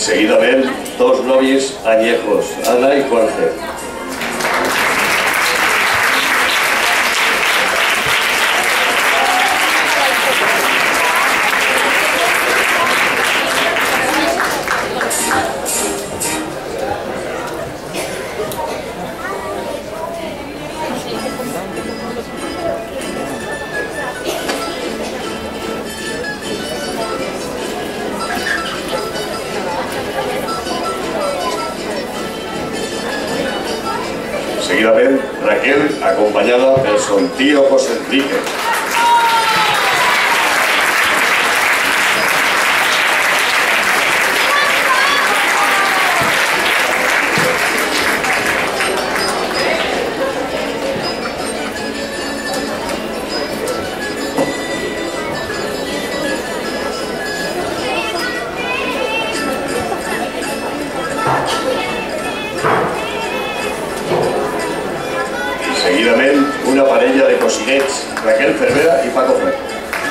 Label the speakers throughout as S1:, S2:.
S1: Seguidament, dos novis anyejos, Ana i Jorge. Seguidament, Raquel, acompanyada pel son tío José Enrique. Seguidament, una parella de cocinets, Raquel Cervera i Paco Franco.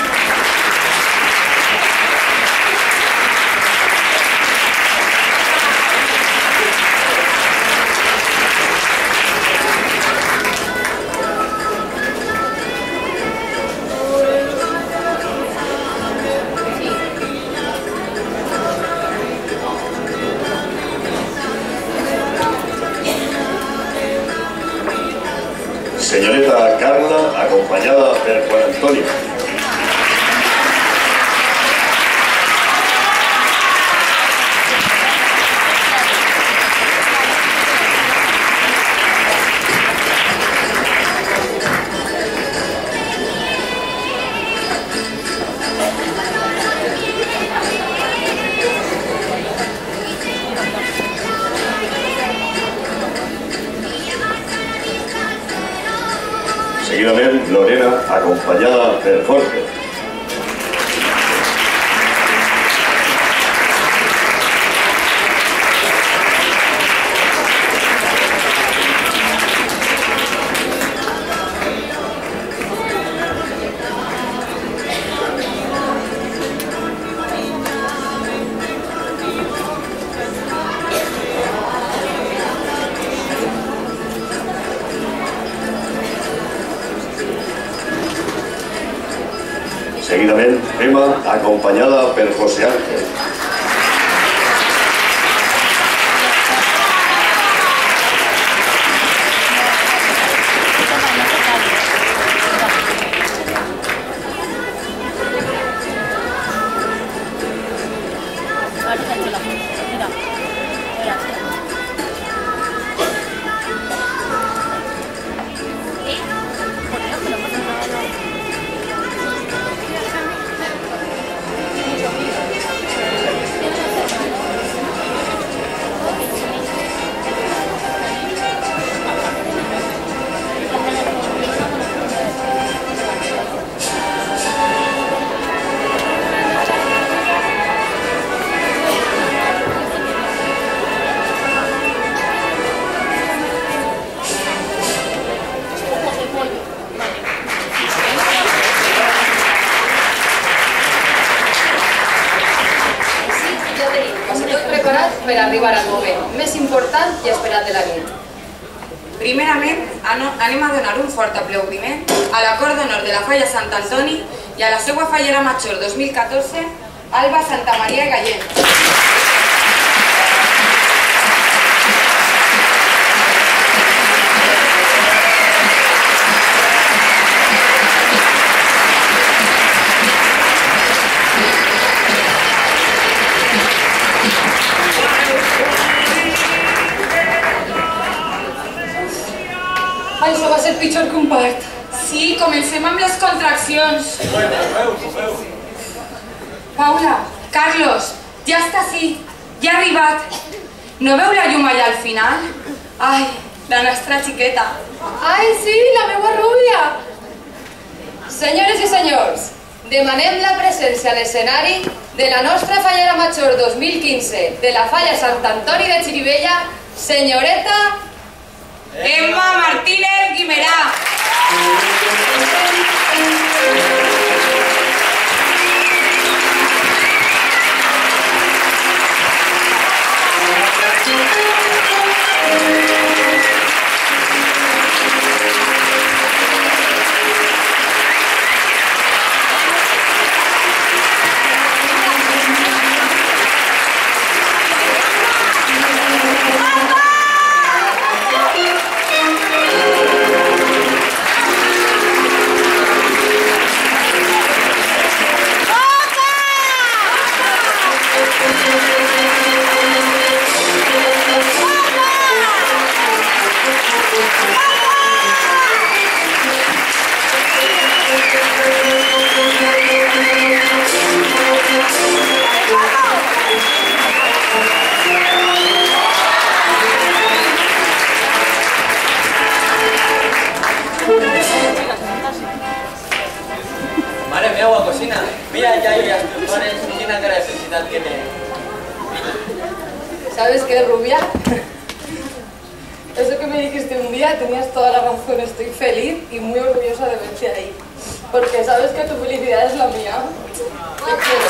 S1: Señorita Carla, acompanyada per Juan Antonio. Seguidament, Lorena, acompanyada per Jorge. Seguidament, Emma, acompanyada per José Ángel.
S2: Per arribar al moment més important i esperat de la nit. Primerament, anem a donar un fort aplaudiment a l'acord d'honor de la Falla Sant Antoni i a la seva fallera major 2014, Alba Santamaria i Gallén.
S3: Això va ser pitjor que un part.
S2: Sí, comencem amb les contraccions. Paula, Carlos, ja està ací, ja ha arribat. No veu la llum allà al final? Ai, la nostra xiqueta.
S3: Ai, sí, la meua rúbia!
S4: Senyores i senyors, demanem la presència a l'escenari de la nostra fallera major 2015 de la Falla Sant Antoni de Xirivella, senyoreta
S2: Emma Martínez Guimerà.
S5: Aneu a cocina. Mira el Yayo y las trucones, quina cara de felicidad tiene.
S4: ¿Sabes qué, rubia? Eso que me dijiste un día, tenías toda la razón. Estoy feliz y muy orgullosa de verte ahí. Porque sabes que tu felicidad es la mía. Te quiero.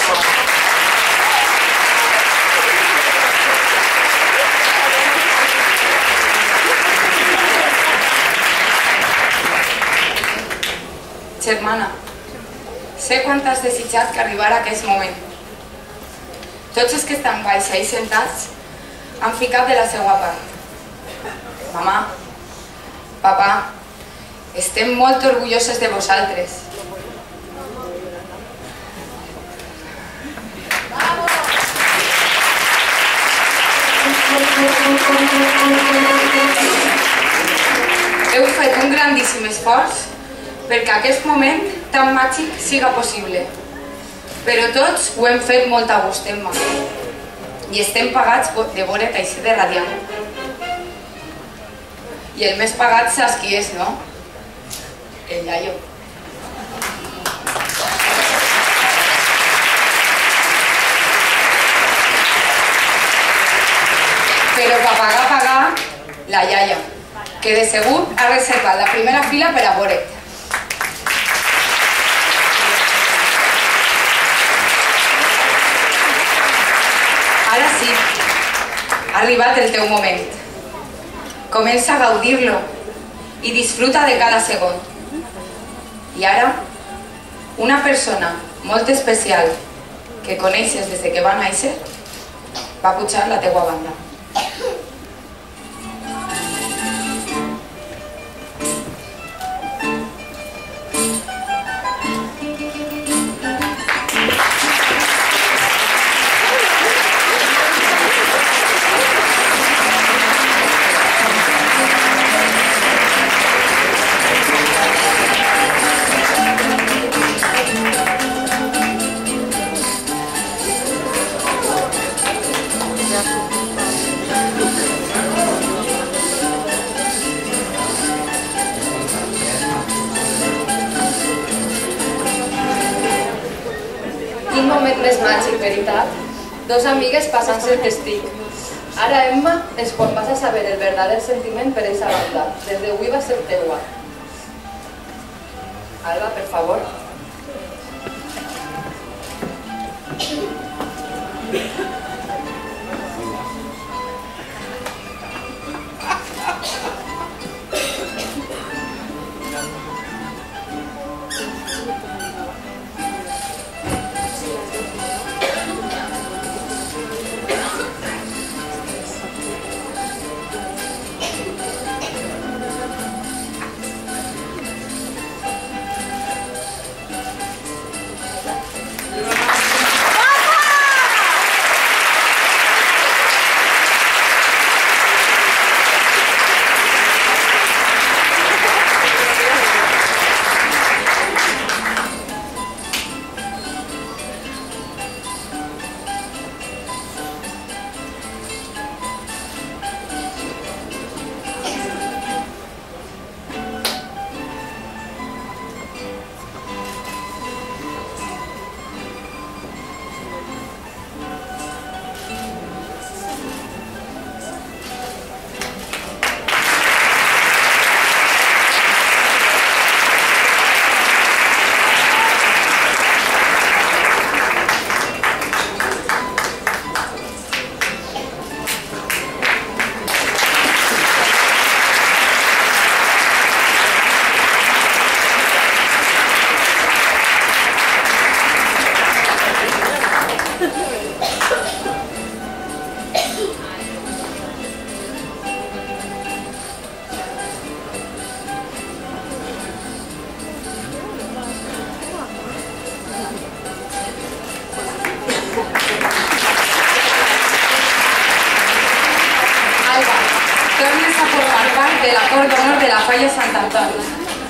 S2: Germana, sé quan t'has desitjat que arribara aquest moment. Tots els que estan baix ahí sentats han ficat de la seva part. Mamà, papà, estem molt orgulloses de vosaltres. Heu fet un grandíssim esforç perquè aquest moment tan màgic siga possible. Però tots ho hem fet molt a gust, Emma. I estem pagats de veure't així de radiant. I el més pagat saps qui és, no? El Yayo. Però per pagar, la iaia, que de segur ha reservat la primera fila per a veure't. Ara sí, ha arribat el teu moment. Comença a gaudir-lo i disfruta de cada segon. I ara, una persona molt especial que coneixes des que va néixer va pujar la teua banda.
S4: Quin moment més màgic, veritat? Dos amigues passant-se el testic. Ara, Emma, és quan vas a saber el verdader sentiment per eixa banda. Des d'avui va ser teua. Alba, per favor. Tornes a formar part de l'acord d'honor de la Falla Sant Antoni.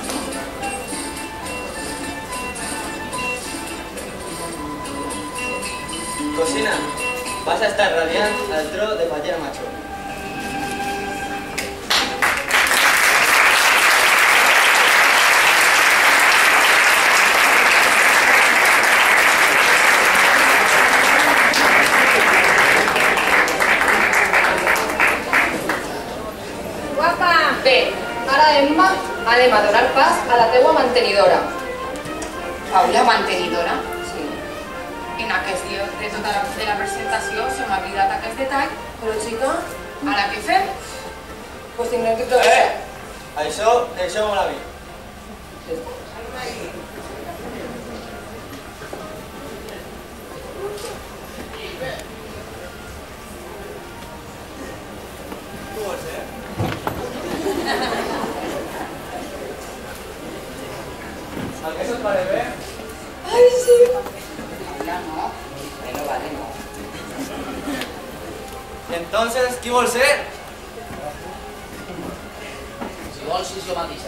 S5: Cocina, vas a estar radiant al tro de fallera major.
S4: anem a donar pas a la teua mantenidora.
S2: Paula, mantenidora?
S4: Sí.
S2: En aquest dia de tota la presentació se m'ha oblidat aquest detall.
S4: Però, xica,
S2: Ara què fem?
S4: pues tindrem que progressar.
S5: Això, deixeu-me a mi. ¿Eso os parece bien?
S4: Ai, sí.
S2: Paula, no. Bueno, vale, no.
S5: Entonces, ¿qué vol ser?
S6: Si vols, és lo mateix.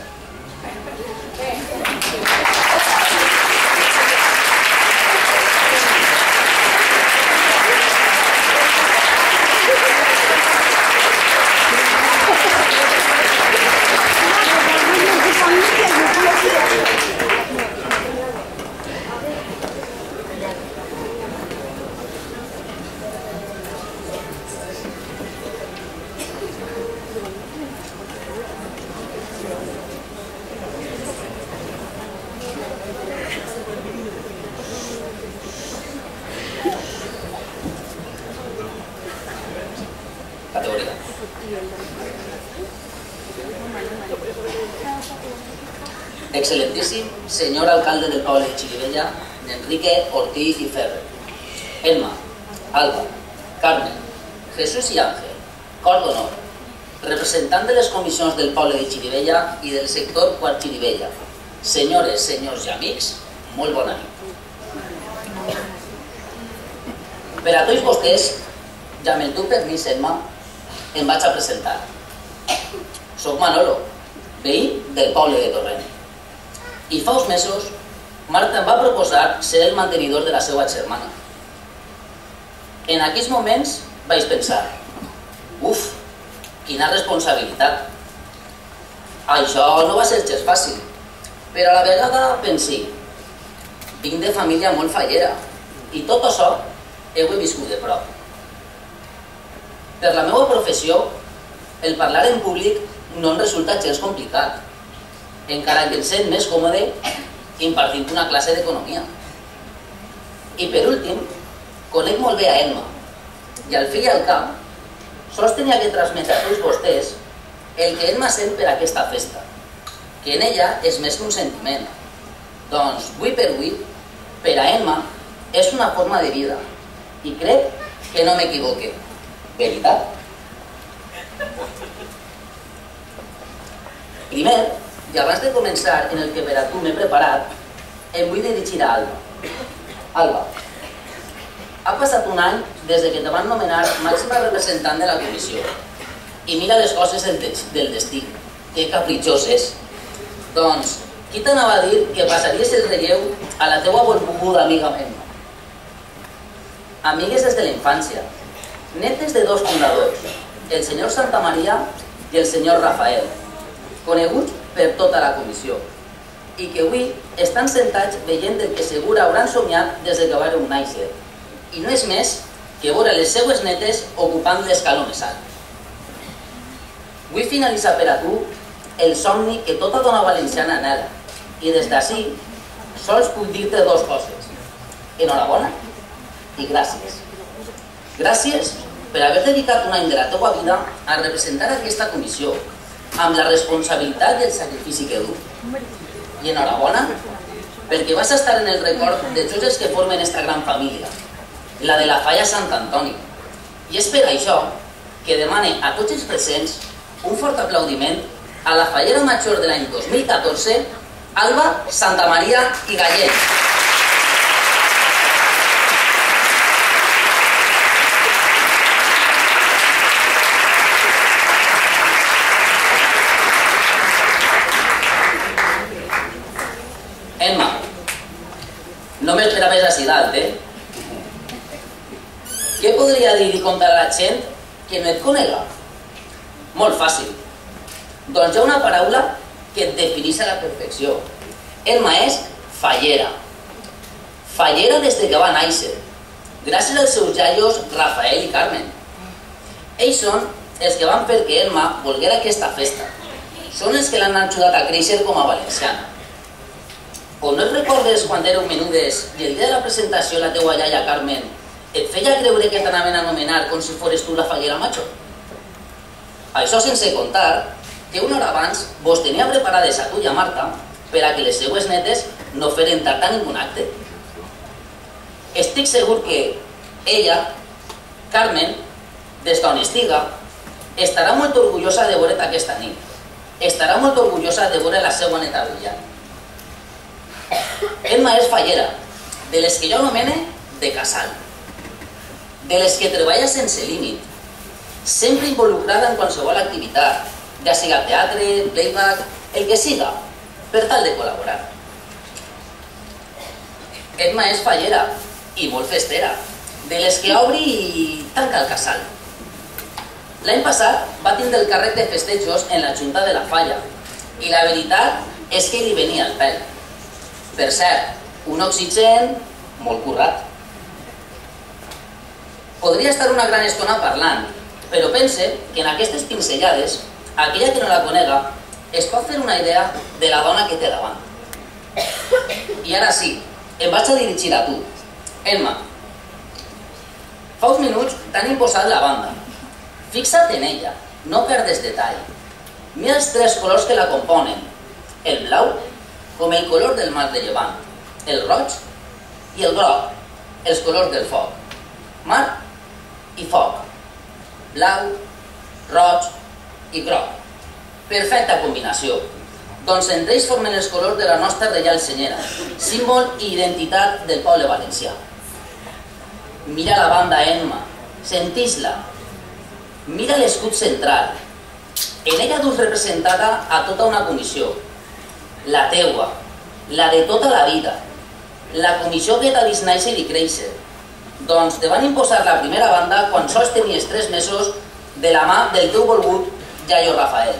S6: Categoria. Excelentíssim senyor alcalde del poble de Xirivella, Enrique Ortiz y Ferrer, Elma, Alba, Carmen, Jesús y Ángel, cor d'honor, representant de les comissions del poble de Xirivella i del sector Quart Xirivella, senyores, senyors i amics, molt bona nit. Per a tots vostès, ja amb el teu permís, Elma, em vaig a presentar. Soc Manolo, veí del poble de Torrent. I fa uns mesos, Marta em va proposar ser el mantenidor de la seva germana. En aquells moments vaig pensar, uf, quina responsabilitat. Això no va ser gens fàcil, però a la vegada pensé, vinc de família molt fallera i tot això ho he viscut de prop. Per la meva professió, el parlar en públic no em resulta gens complicat, encara que em sent més còmode impartint una classe d'economia. I per últim, conec molt bé a Elma, i al fi i al cap, sols tenia que transmetre a tots vostès el que Elma sent per aquesta festa, que en ella és més que un sentiment. Doncs, avui per avui, per a Elma, és una forma de vida, i crec que no m'equivoque. Veritat? Primer, i abans de començar en el que per a tu m'he preparat, em vull dirigir a Alba. Alba, ha passat un any des que te van nomenar màxima representant de la comissió. I mira les coses del destí, que capritxós és. Doncs, qui t'anava a dir que passaries el relleu a la teua benvolguda amiga Elma? Amigues des de la infància, netes de dos fundadors, el senyor Santamaria i el senyor Rafael, coneguts per tota la comissió, i que avui estan sentats veient el que segur hauran somiat des que varen néixer, i no és més que veure les seues netes ocupant l'escaló més alt. Vull finalitzar per a tu el somni que tota dona valenciana anhela, i des d'ací sols puc dir-te dues coses. Enhorabona i gràcies. Gràcies per haver dedicat un any de la teva vida a representar aquesta comissió, amb la responsabilitat i el sacrifici que du. I enhorabona perquè vas estar en el record de tots els que formen esta gran família, la de la Falla Sant Antoni. I és per això que demane a tots els presents un fort aplaudiment a la fallera major de l'any 2014, Alba, Santamaria i Gallec. Emma, no m'esperaves així dalt, Què podria dir i contar a la gent que no et conega? Molt fàcil. Doncs hi ha una paraula que et defineix a la perfecció. Elma és fallera. Fallera des que va néixer, gràcies als seus iaios Rafael i Carmen. Ells són els que van fer que Elma volguera aquesta festa. són els que l'han ajudat a créixer com a valenciana. O no et recordes quan éreu menudes i el dia de la presentació la teua iaia Carmen et feia creure que t'anaven a anomenar com si fores tu la fallera Major? Això sense contar que una hora abans vos tenia preparades a tu i a Marta per a que les seues netes no feren tard a ningun acte. Estic segur que ella, Carmen, des d'on estiga, estarà molt orgullosa de veure't aquesta nit. Estarà molt orgullosa de veure la seva neta brillant. Emma és fallera, de les que jo anomene de casal, de les que treballa sense límit, sempre involucrada en qualsevol activitat, ja siga teatre, playback, el que siga, per tal de col·laborar. Emma és fallera i molt festera, de les que obri i tanca el casal. L'any passat va tindre el càrrec de festejos en la Junta de la Falla i la veritat és que li venia el pèl. Per cert, un oxigen molt currat. Podria estar una gran estona parlant, però pense que en aquestes pinzellades, aquella que no la conega, es pot fer una idea de la dona que té davant. I ara sí, em vaig a dirigir a tu. Emma, fa uns minuts t'han imposat la banda. Fixa't en ella, no perdes detall. Mira els tres colors que la componen. El blau, com el color del mar de Llevant. El roig i el groc, els colors del foc. Mar i foc. Blau, roig i groc. Perfecta combinació. Doncs entre ells formen els colors de la nostra Reial Senyera, símbol i identitat del poble valencià. Mira la banda, Emma, sentís-la. Mira l'escut central. En ella dus representada a tota una comissió. La teua, la de tota la vida. La comissió que t'ha vist néixer i créixer. Doncs te van imposar la primera banda quan sols tenies 3 mesos de la mà del teu volgut iaio Rafael.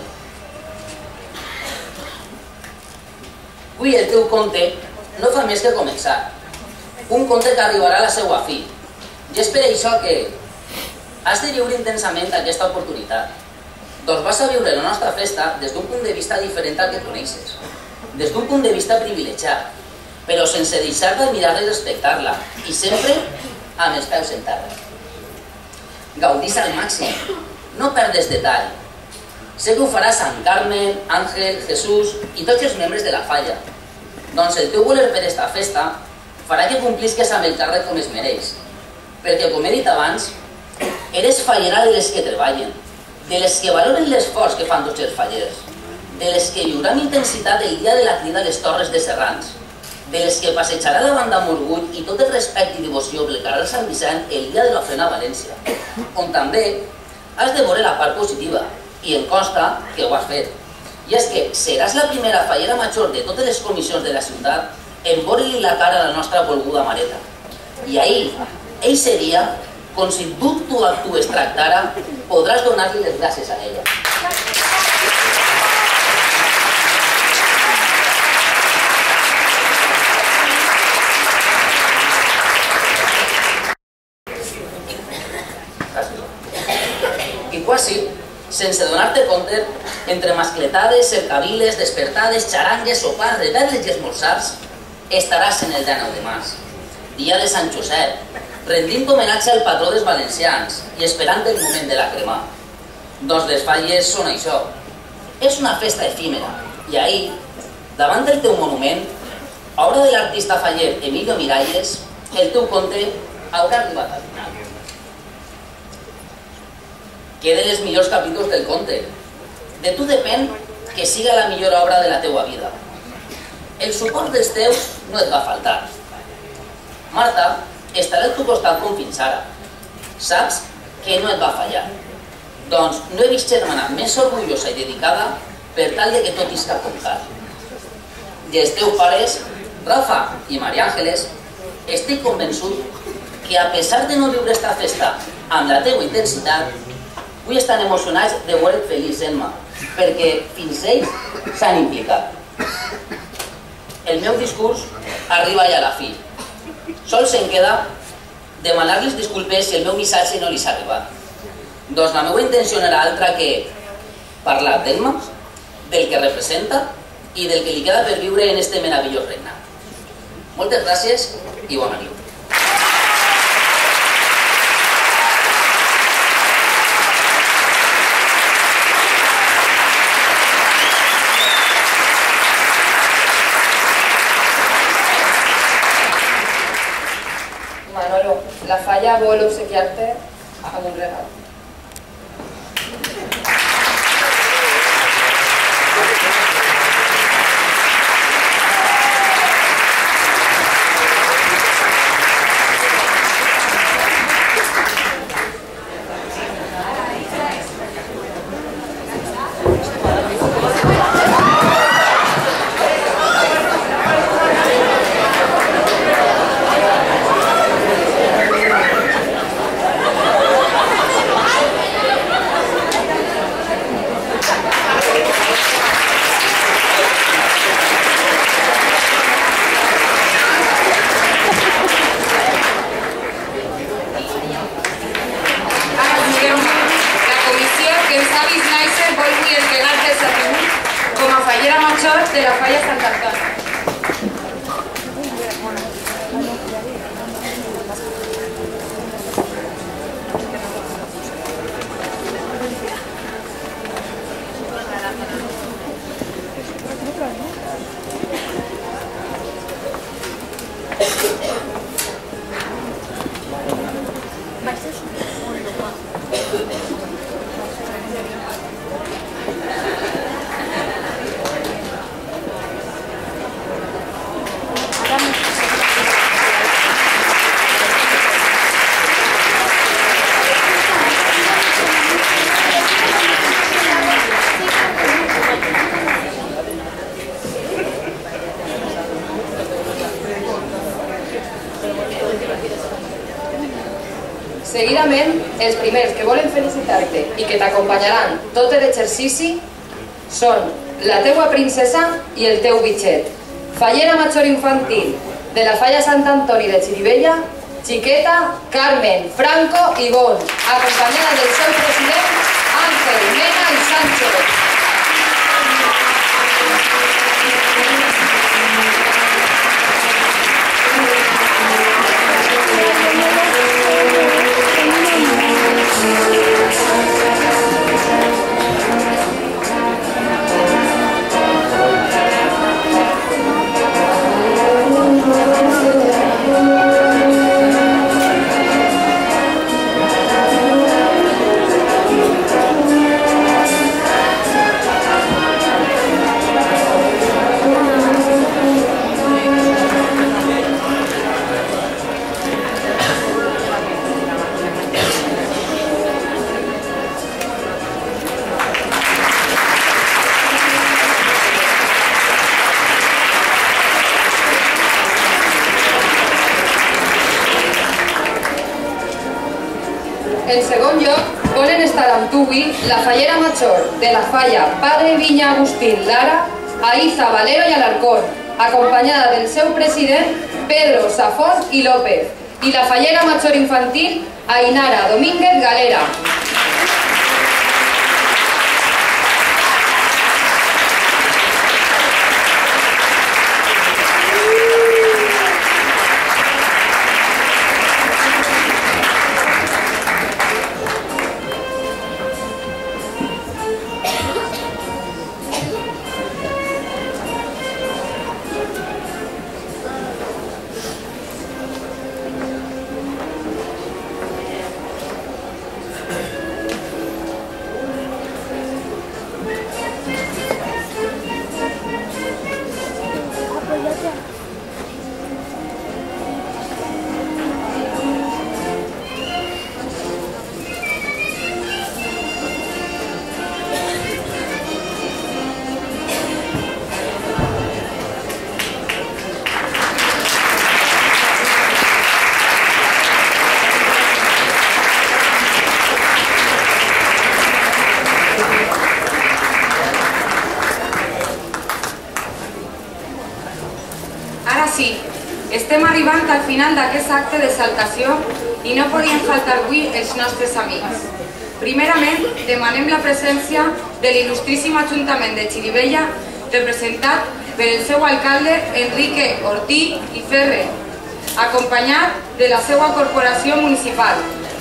S6: Avui el teu conte no fa més que començar. Un conte que arribarà a la seva fi. I és per això que has de viure intensament aquesta oportunitat. Doncs vas a viure la nostra festa des d'un punt de vista diferent al que coneixes. Des d'un punt de vista privilegiat, però sense deixar d'admirar-la i respectar-la. I sempre amb els peus en terra. Gaudís al màxim. No perdes detall. Sé que ho faràs amb Carmen, Àngel, Jesús i tots els membres de la Falla. Doncs el teu voler per esta festa farà que complisques amb el càrrec com es mereix. Perquè, com he dit abans, eres fallera de les que treballen, de les que valoren l'esforç que fan tots els fallers, de les que viuran intensitat el dia de la crida a les Torres de Serrans, de les que passejarà davant amb orgull i tot el respecte i devoció pel carrer Sant Vicent el dia de l'ofrena a València, on també has de veure la part positiva, i em consta que ho has fet. I és que seràs la primera fallera major de totes les comissions de la ciutat en veure-li la cara a la nostra volguda mareta. I ahir, ell seria, com si tu es tractara, podràs donar-li les gràcies a ella. I quasi, sense donar-te compte, entre mascletades, cercaviles, despertades, xarangues, sopars, revetles i esmorzars, estaràs en el dia 9 de març, dia de Sant Josep, rendint homenatge al patró dels valencians i esperant el moment de la crema. Doncs les falles són això. És una festa efímera i ahir, davant del teu monument, obra de l'artista faller Emilio Miralles, el teu conte haurà arribat al final. Queden els millors capítols del conte. De tu depèn que siga la millor obra de la teua vida. El suport dels teus no et va faltar. Marta estarà al teu costat com fins ara. Saps que no et va fallar. Doncs no he vist germana més orgullosa i dedicada per tal de que tot isca com cal. I els teus pares, Rafa i Maria Ángeles, estic convençut que a pesar de no viure esta festa amb la teua intensitat, avui estan emocionats de veure't feliç, Emma, perquè fins ells s'han implicat. El meu discurs arriba ja a la fi. Sols em queda demanar-los disculpes si el meu missatge no li s'ha arribat. Doncs la meva intenció no era altra que parlar d'Emma del que representa i del que li queda per viure en este meravellós regnat. Moltes gràcies i bona nit.
S4: Manolo, la Falla vol obsequiar-te amb un regal.
S2: Fallera Major de la Falla Sant Antoni.
S4: Seguidament, els primers que volen felicitar-te i que t'acompanyaran tot l'exercici són la teua princesa i el teu bitxet. Fallera Major Infantil de la Falla Sant Antoni de Xirivella, xiqueta Carmen Franco i Gon, acompanyada del seu president Ángel Mena i Sánchez. En segon lloc, volen estar amb tu avui la Fallera Major de la Falla Padre Viña Agustín Lara, Aiza Valero i Alarcón, acompanyada del seu president Pedro Safón i López, i la Fallera Major Infantil Ainara Domínguez Galera.
S2: Ara sí, estem arribant al final d'aquest acte d'exaltació i no podien faltar avui els nostres amics. Primerament, demanem la presència de l'il·lustríssim Ajuntament de Xirivella, representat per el seu alcalde Enrique Ortí i Ferre, acompanyat de la seva corporació municipal.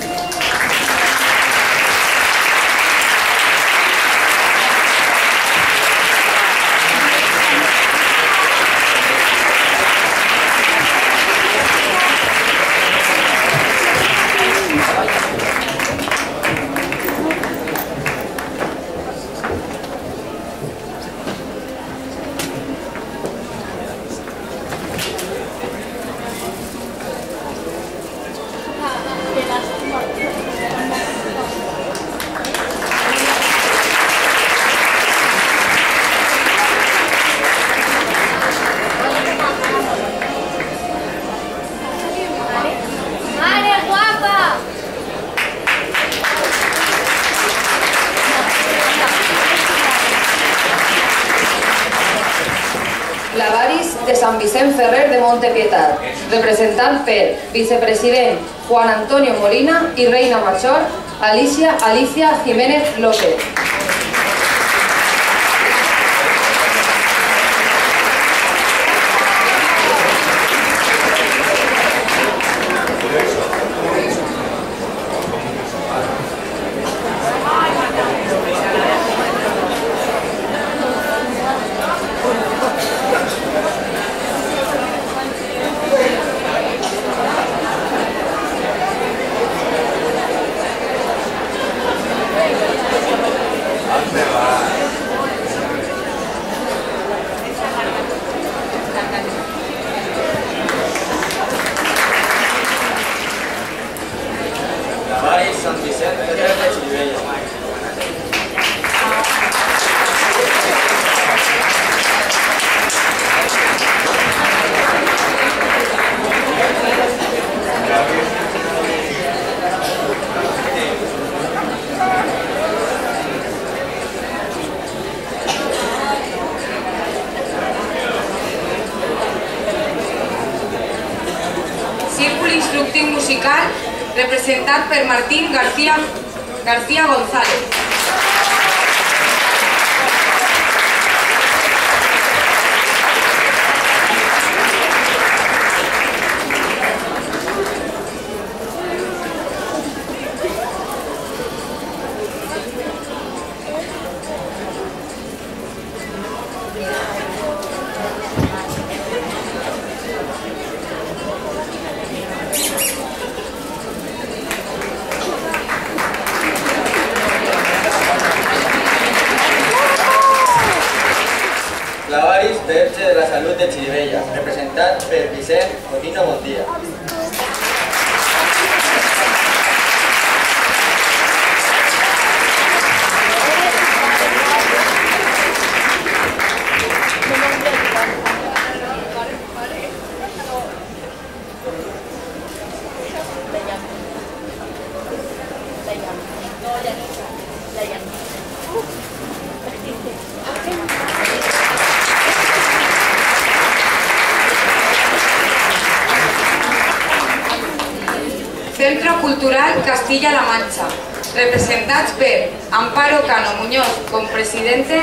S4: Clavaris de Sant Vicent Ferrer de Montepietat, representant per vicepresident Juan Antonio Molina i reina major Alicia Jiménez López.
S5: Clavaris Sant Vicent Ferrer de Xirivella.
S2: Círculo instructiu musical representat per Martín García González.
S5: Clavaris Verge de la Salut de Xirivella, representat per Vicent Cotino Montilla. Centro Cultural Castilla-La Mancha, representats per Amparo Cano Muñoz com presidenta,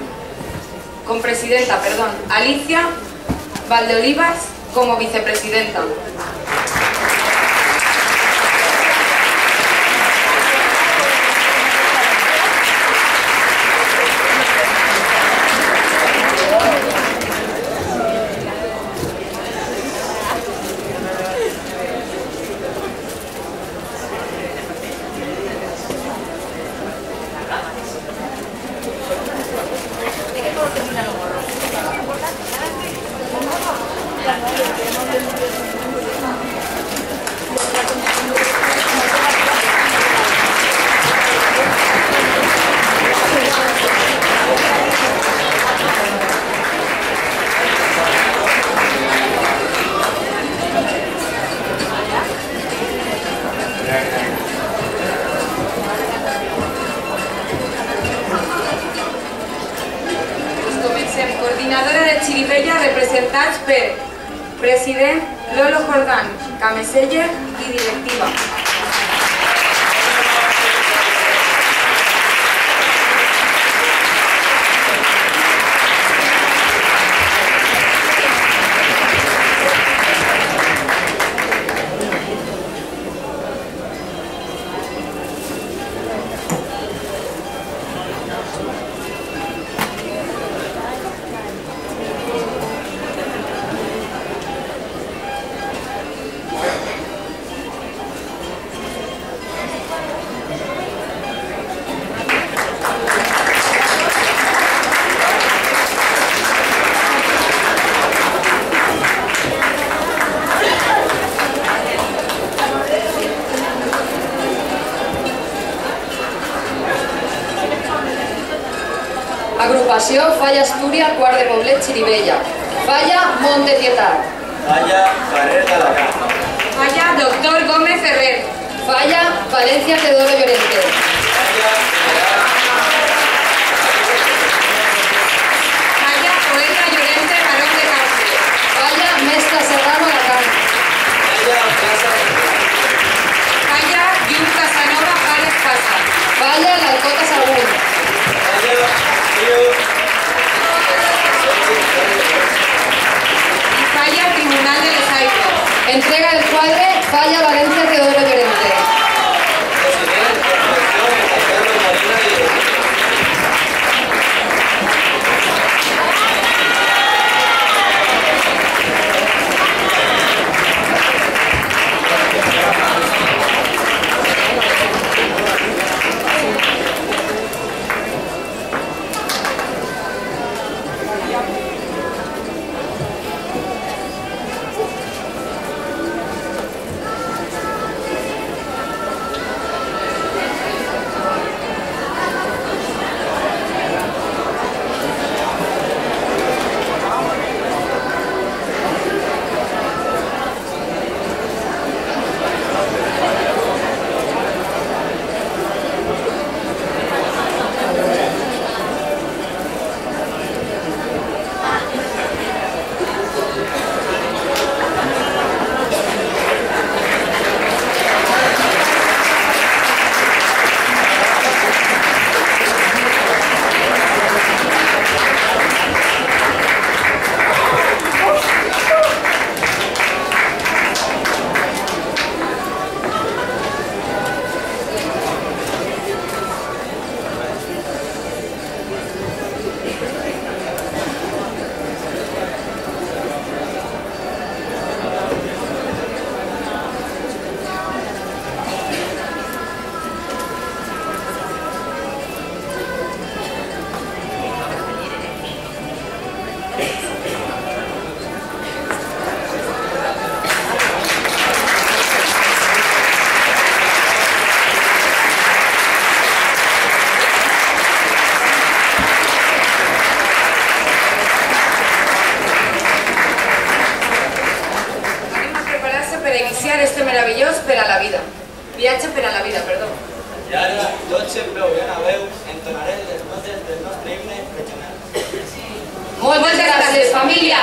S5: Alicia Valdeolivas como vicepresidenta. Coordinadora de Xirivella, representats per president Lolo Jordán, Cameseller i directiva.
S4: Fundació Falla Astúria, quart de Poblet, Xirivella. Falla Montepietat.
S7: Falla Carrer d'Alacant.
S2: Falla Doctor Gómez Ferrer.
S4: Falla Valencia Teodoro Llorente.
S2: Falla Poeta Llorente Barón de Cárcel.
S4: Falla Mestre Serrano Alacant.
S7: Falla Plaça de
S2: Falla Llum Casanova Járez Casa.
S4: Falla l'Alcota Sagunt.
S7: Falla Río.
S2: Falla Tribunal de Les Aigües.
S4: Entrega del quadre Falla Valencia Teodoro Llorente.
S7: President, Fundació Carlos Molina i
S2: este meravellós per a la vida. Viatge per a la vida, perdó.
S7: I ara, tots sempre ho ben a veu, entonarem les notes del nostre himne regional.
S4: Moltes gràcies, família!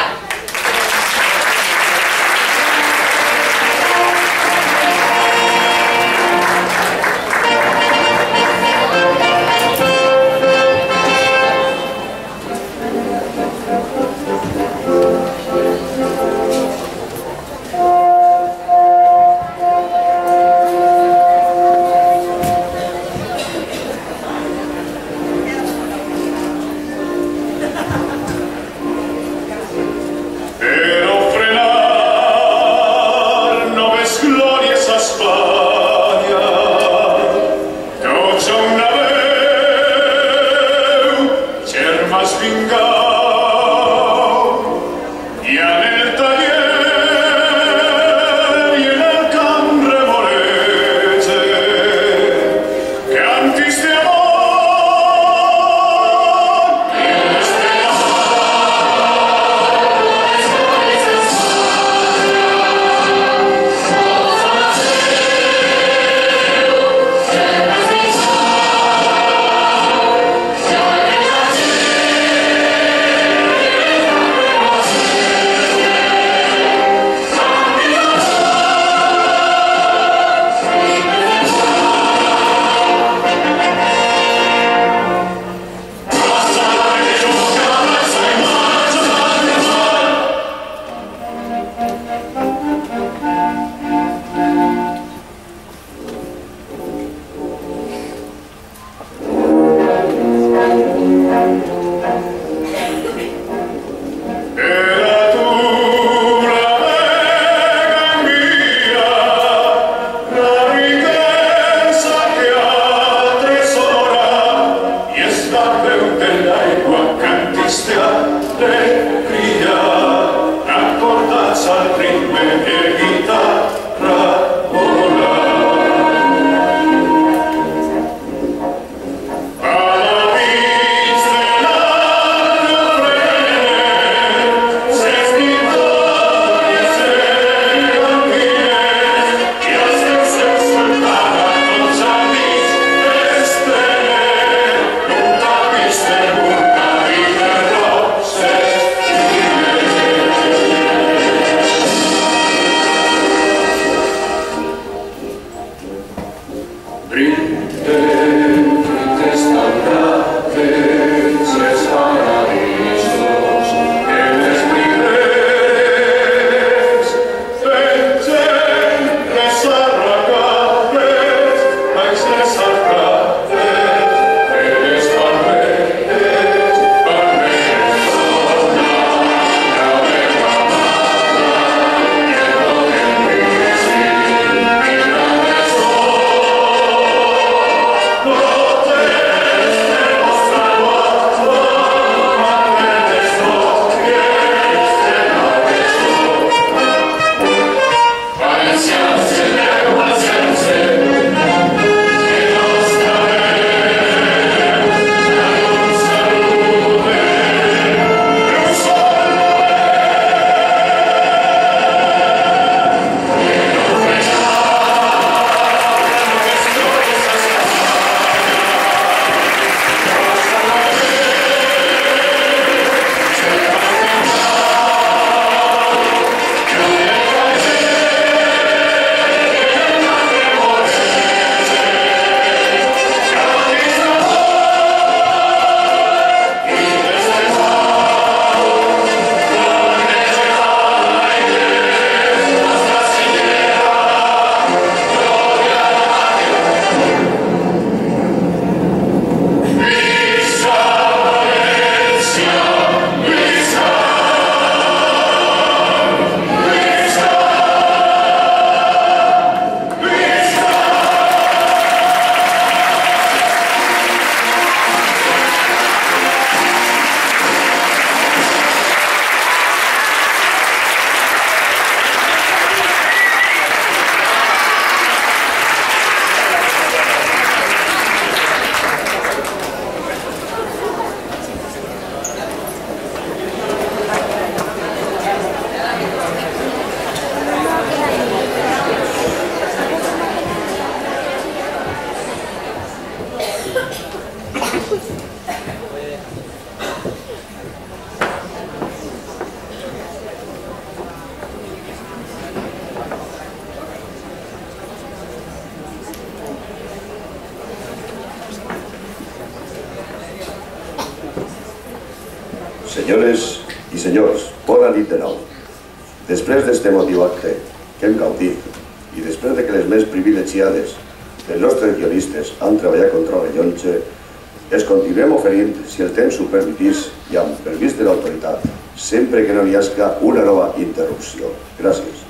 S1: Senyores i senyors, bona nit de nou. Després d'este emotiu acte que hem gaudit i després de que les més privilegiades dels nostres guionistes han treballat contra el rellotge, es continuem oferint, si el temps ho permetís i amb permís de l'autoritat, sempre que no hi hagi una nova interrupció. Gràcies.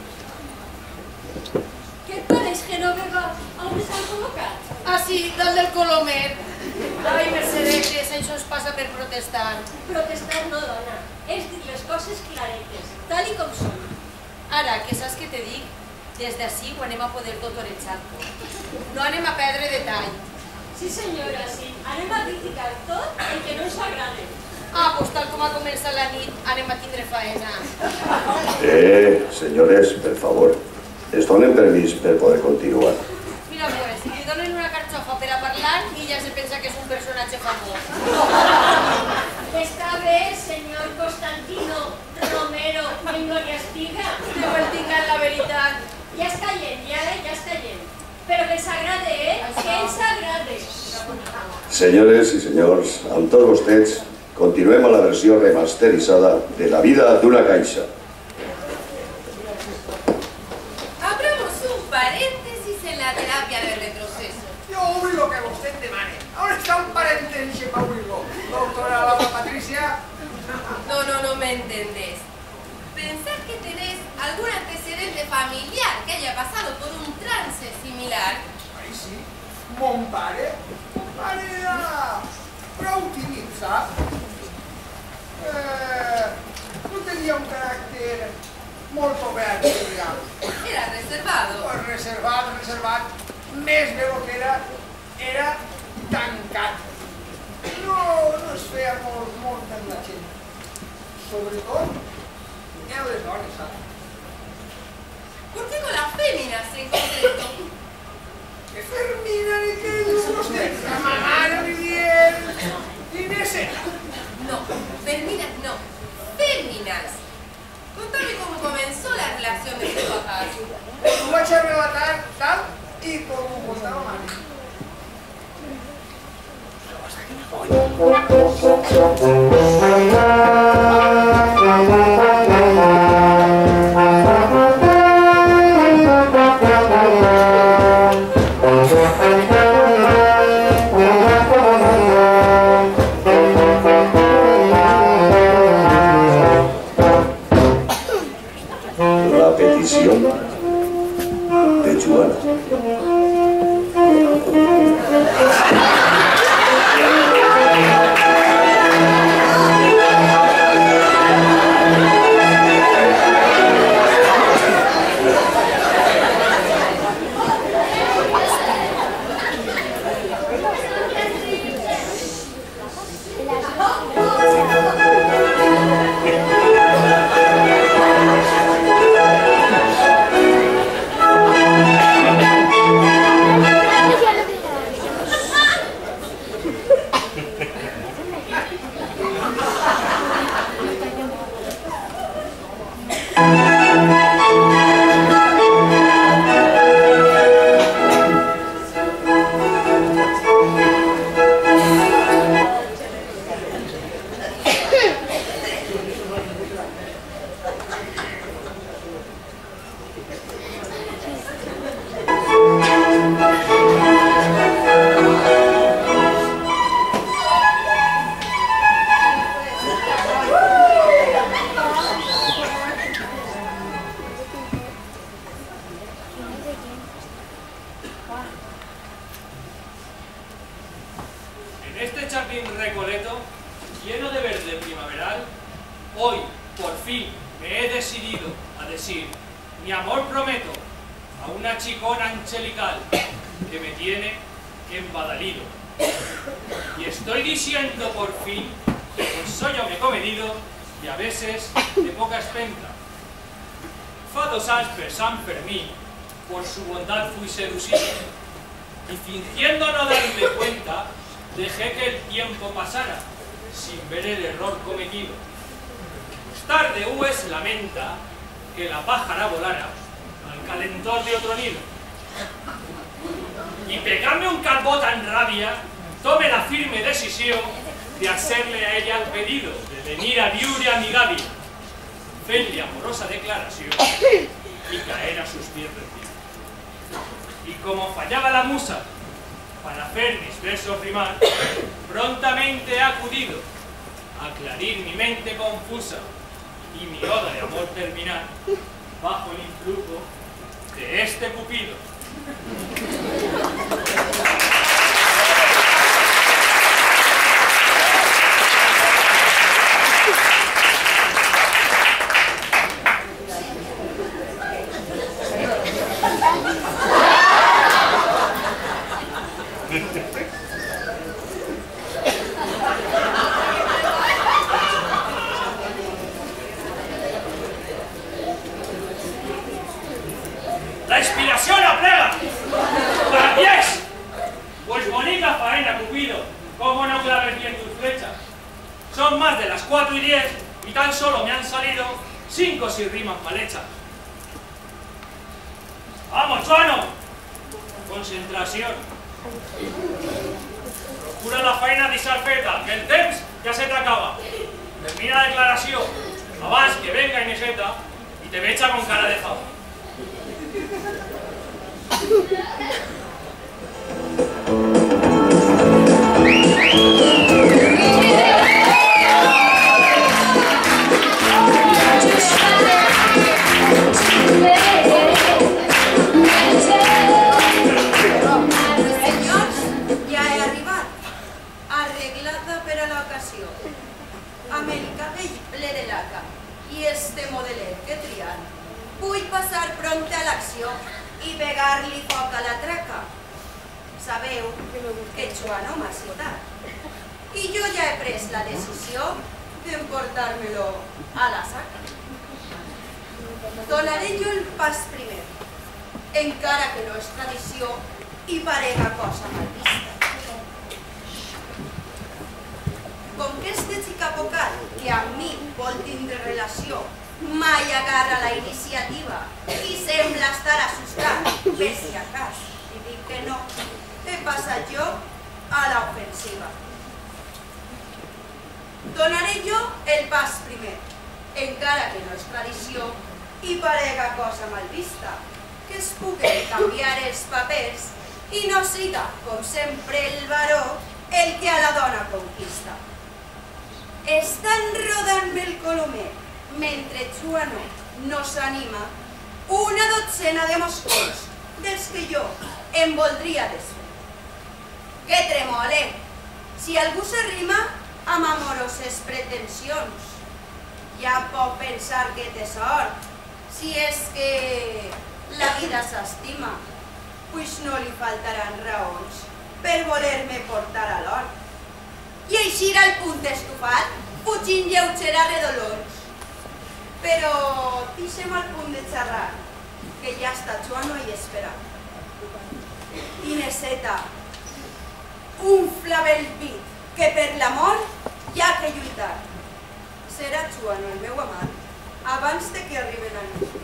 S8: Què et pareix, Genoveva? On s'han col·locat?
S9: Ah, sí, dalt del Colomer. Ai, Mercedes, això es passa per protestar.
S8: Protestar no, dona. És dir les coses claretes, tal i com són.
S9: Ara, que saps què te dic? Des d'ací ho anem a poder totorejar. No anem a perdre detall.
S8: Sí, senyora, sí. Anem a criticar tot el que no ens agrada.
S9: Ah, doncs tal com ha començat la nit, anem a tindre faena.
S1: Senyores, per favor, es donen permís per poder continuar.
S9: Mira, pues, si li donen una carxofa per a parlar i ja se pensa que és un personatge famós.
S8: Està bé, senyor Constantino Romero, en gloria estiga.
S9: Deu el tingat la veritat.
S8: Ja està llent, ja està llent. Però que ens agrade, que ens agrade.
S1: Senyores i senyors, amb tots vostès, continuem a la versió remasteritzada de La vida d'una caixa.
S4: Abramos un paréntesis en la terapia del retroceso.
S10: Yo oí lo que usted demane. Ahora está un paréntesis para oírlo. Doctora Laura Patricia.
S4: No me entendés. ¿Pensás que tenés algún antecedente familiar que haya pasado por un trance similar?
S10: Ahí sí. Mon pare era prou tímid, saps? No tenia un caràcter molt obert, diguem.
S4: Era reservado.
S10: Pues reservat. Més bé el que era tancat. No es feia molt amb la gent. Sobretot en les dones, saps?
S4: ¿Por qué con las féminas en concreto?
S10: ¿Qué Fermina ni qué dice usted? La mamá no bien. Inés.
S4: No, féminas no. Féminas. Contame cómo comenzó la relación de tus papás.
S10: Ho vaig a relatar tal i com ho contava Mari.
S1: La petición de Joana.
S11: En este jardín recoleto, lleno de verde primaveral, hoy, por fin, me he decidido a decir mi amor prometo a una chicona angelical que me tiene embadalido. Y estoy diciendo por fin que soy yo me he comedido y a veces de poca espenta. Fa 2 anys per Sant Fermín, por su bondad fui seducido, y fingiendo no darme cuenta, dejé que el tiempo pasara, sin ver el error cometido. Pues tarde se lamenta que la pájara volara al calentor de otro nido. Y pegarme un calbot en rabia, tome la firme decisión de hacerle a ella el pedido de venir a viure a mi gàbia, fer-li amorosa declaració y caer a sus pies recién. Y como fallaba la musa para hacer mis versos rimar, prontamente he acudido a aclarir mi mente confusa y mi oda de amor terminar bajo el influjo de este Cupido. ¡La inspiración aplega! ¡Para pies! Pues bonita faena, Cupido. ¿Cómo no claves bien tus flechas? Son más de las 4:10 y tan solo me han salido 5 sin rimas mal hechas. ¡Vamos, Chuano! Concentración. Procura la faena disarfeta, que el temps ja se t'acaba. Termina la declaració abans que venga Ineseta y te veja con cara de fava.
S12: Amb el cabell ple de laca i este modelet que triar, vull passar prompte a l'acció i pegar-li foc a la traca. Sabeu que Chuano m'ha citat i jo ja he pres la decisió d'emportar-me-lo a la saca. Donaré jo el pas primer, encara que no és tradició i parega cosa mal vista. Com que este xicapocal que amb mi vol tindre relació mai agarra la iniciativa i sembla estar assustat, per si a cas li dic que no, he passat jo a l'ofensiva. Donaré jo el pas primer, encara que no és tradició i parega cosa mal vista, que es puguen canviar els papers i no siga, com sempre, el baró el que a la dona conquista. Estan rodant-me el colomer, mentre Chuano no s'anima, una dotzena de moscons, dels que jo em voldria desfer. Que tremole! Si algú s'arrima amb amoroses pretensions, ja pot pensar que té sort, si és que la vida s'estima, pues no li faltaran raons per voler-me portar a l'hort. I eixir al punt estufat, fugint lleuger a redolons. Però deixem al punt de xerrar, que ja està Chuano ahí esperant. Ineseta, unfla el pit, que per l'amor hi ha que lluitar. Serà Chuano el meu amant abans de que arriben al meu.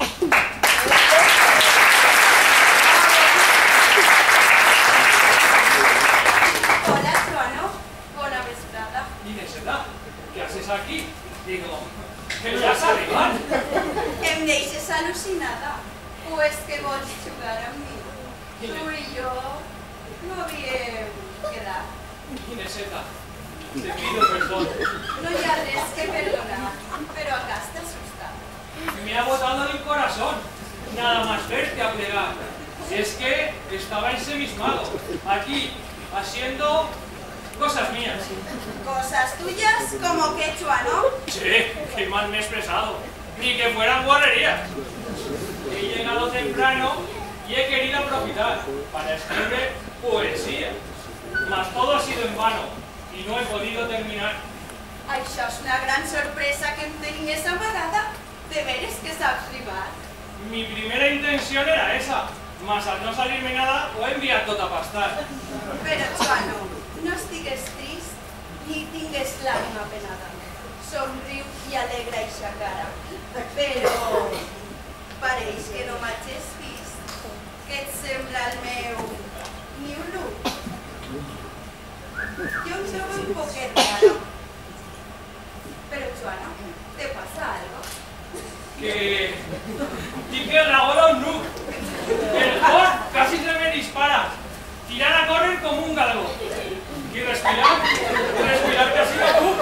S12: Hola, Chuano. Bona vesprada.
S11: Ineseta, ¿qué haces aquí? Digo, que ya has arribat.
S12: Em deixes al·lucinada? O és que vols jugar amb mi? Tu i jo no havíem quedat.
S11: Ineseta, te pido perdón.
S12: No hi ha res que perdonar, però acá està assustat.
S11: Me ha botado el corazón, nada más verte a plegar. Es que estaba ensimismado, aquí, haciendo cosas mías.
S12: ¿Cosas tuyas? ¿Como que, Chuano?
S11: Che, qué mal me he expresado. Ni que fueran guarrerías. He llegado temprano y he querido aprovechar para escribir poesía. Mas todo ha sido en vano y no he podido terminar.
S12: Això és una gran sorpresa que em tenies amagada. De veres que saps rimar.
S11: Mi primera intención era esa, mas al no salirme nada ho he enviat tot a pastar.
S12: Però, Chuano, no estigues trist ni tingues l'ànima penada. Somriu i alegra eixa cara. Però pareix que no m'hagis vist. Què et sembla el meu niu-lu? Yo un poquet raro. Pero, Joano, ¿te pasa algo?
S11: Que el dragón no. El Thor casi se me dispara. Tirar a correr como un galgo. Y respirar casi como tú.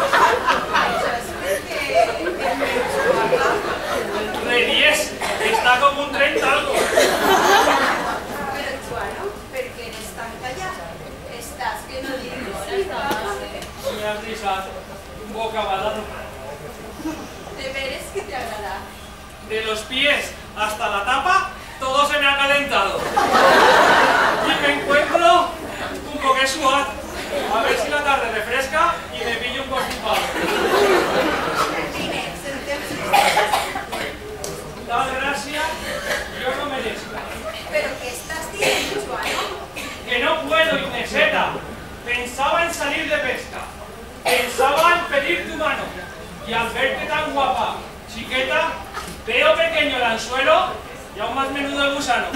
S11: De 10, está como un 30 algo.
S12: Pero, Joano, ¿por qué eres tan callado? Estás que no dices nada.
S11: Me has risado un bocabadado.
S12: ¿De veres que te agrada?
S11: De los pies hasta la tapa, todo se me ha calentado. Y me encuentro un poco suave. A ver si la tarde refresca y me pillo un constipado. Tal gracia, yo no merezco.
S12: ¿Pero qué estás diciendo, Joano?
S11: Que no puedo, Ineseta. Pensaba en salir de pesca. Pensaba en pedir tu mano. Y al verte tan guapa, chiqueta, veo pequeño el anzuelo y aún más menudo el gusano.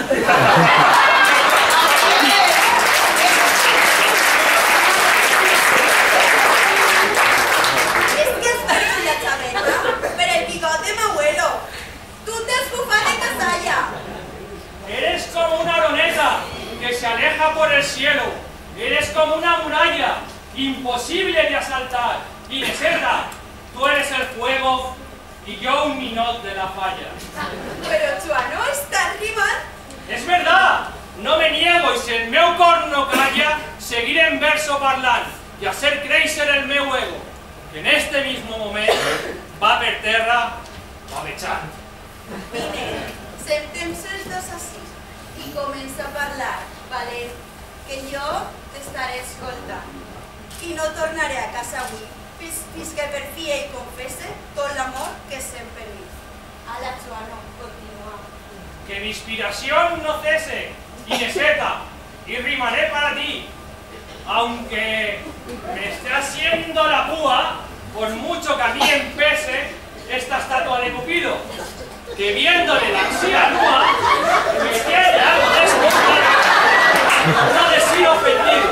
S12: Es que has puesto la chaveta, pero el bigote me abuelo. Tú te has bufado de casalla.
S11: Eres como una oroneta que se aleja por el cielo. Eres como una muralla, imposible de asaltar. Ineseta, tú eres el fuego y yo un minot de la falla.
S12: Pero, Joano, ¿estás rimant?
S11: És verdad, no me niego, i si el meu cor no calla, seguiré en verso parlant i a hacer créixer el meu ego, que en este mismo moment va per terra bavejant.
S12: Vine, sentem-se els dos així i comença a parlar, valent, que jo t'estaré escoltant. I no tornaré a casa avui, fins que per fi ell confesse tot l'amor que sent per mi. Ala, Joano, continua.
S11: Que mi inspiración no cese, Ineseta, y rimaré para ti, aunque me esté haciendo la púa, por mucho que a mí empese esta estatua de Cupido, que viéndole la ansía nua, me tiene algo descontado, no deseo ofendido.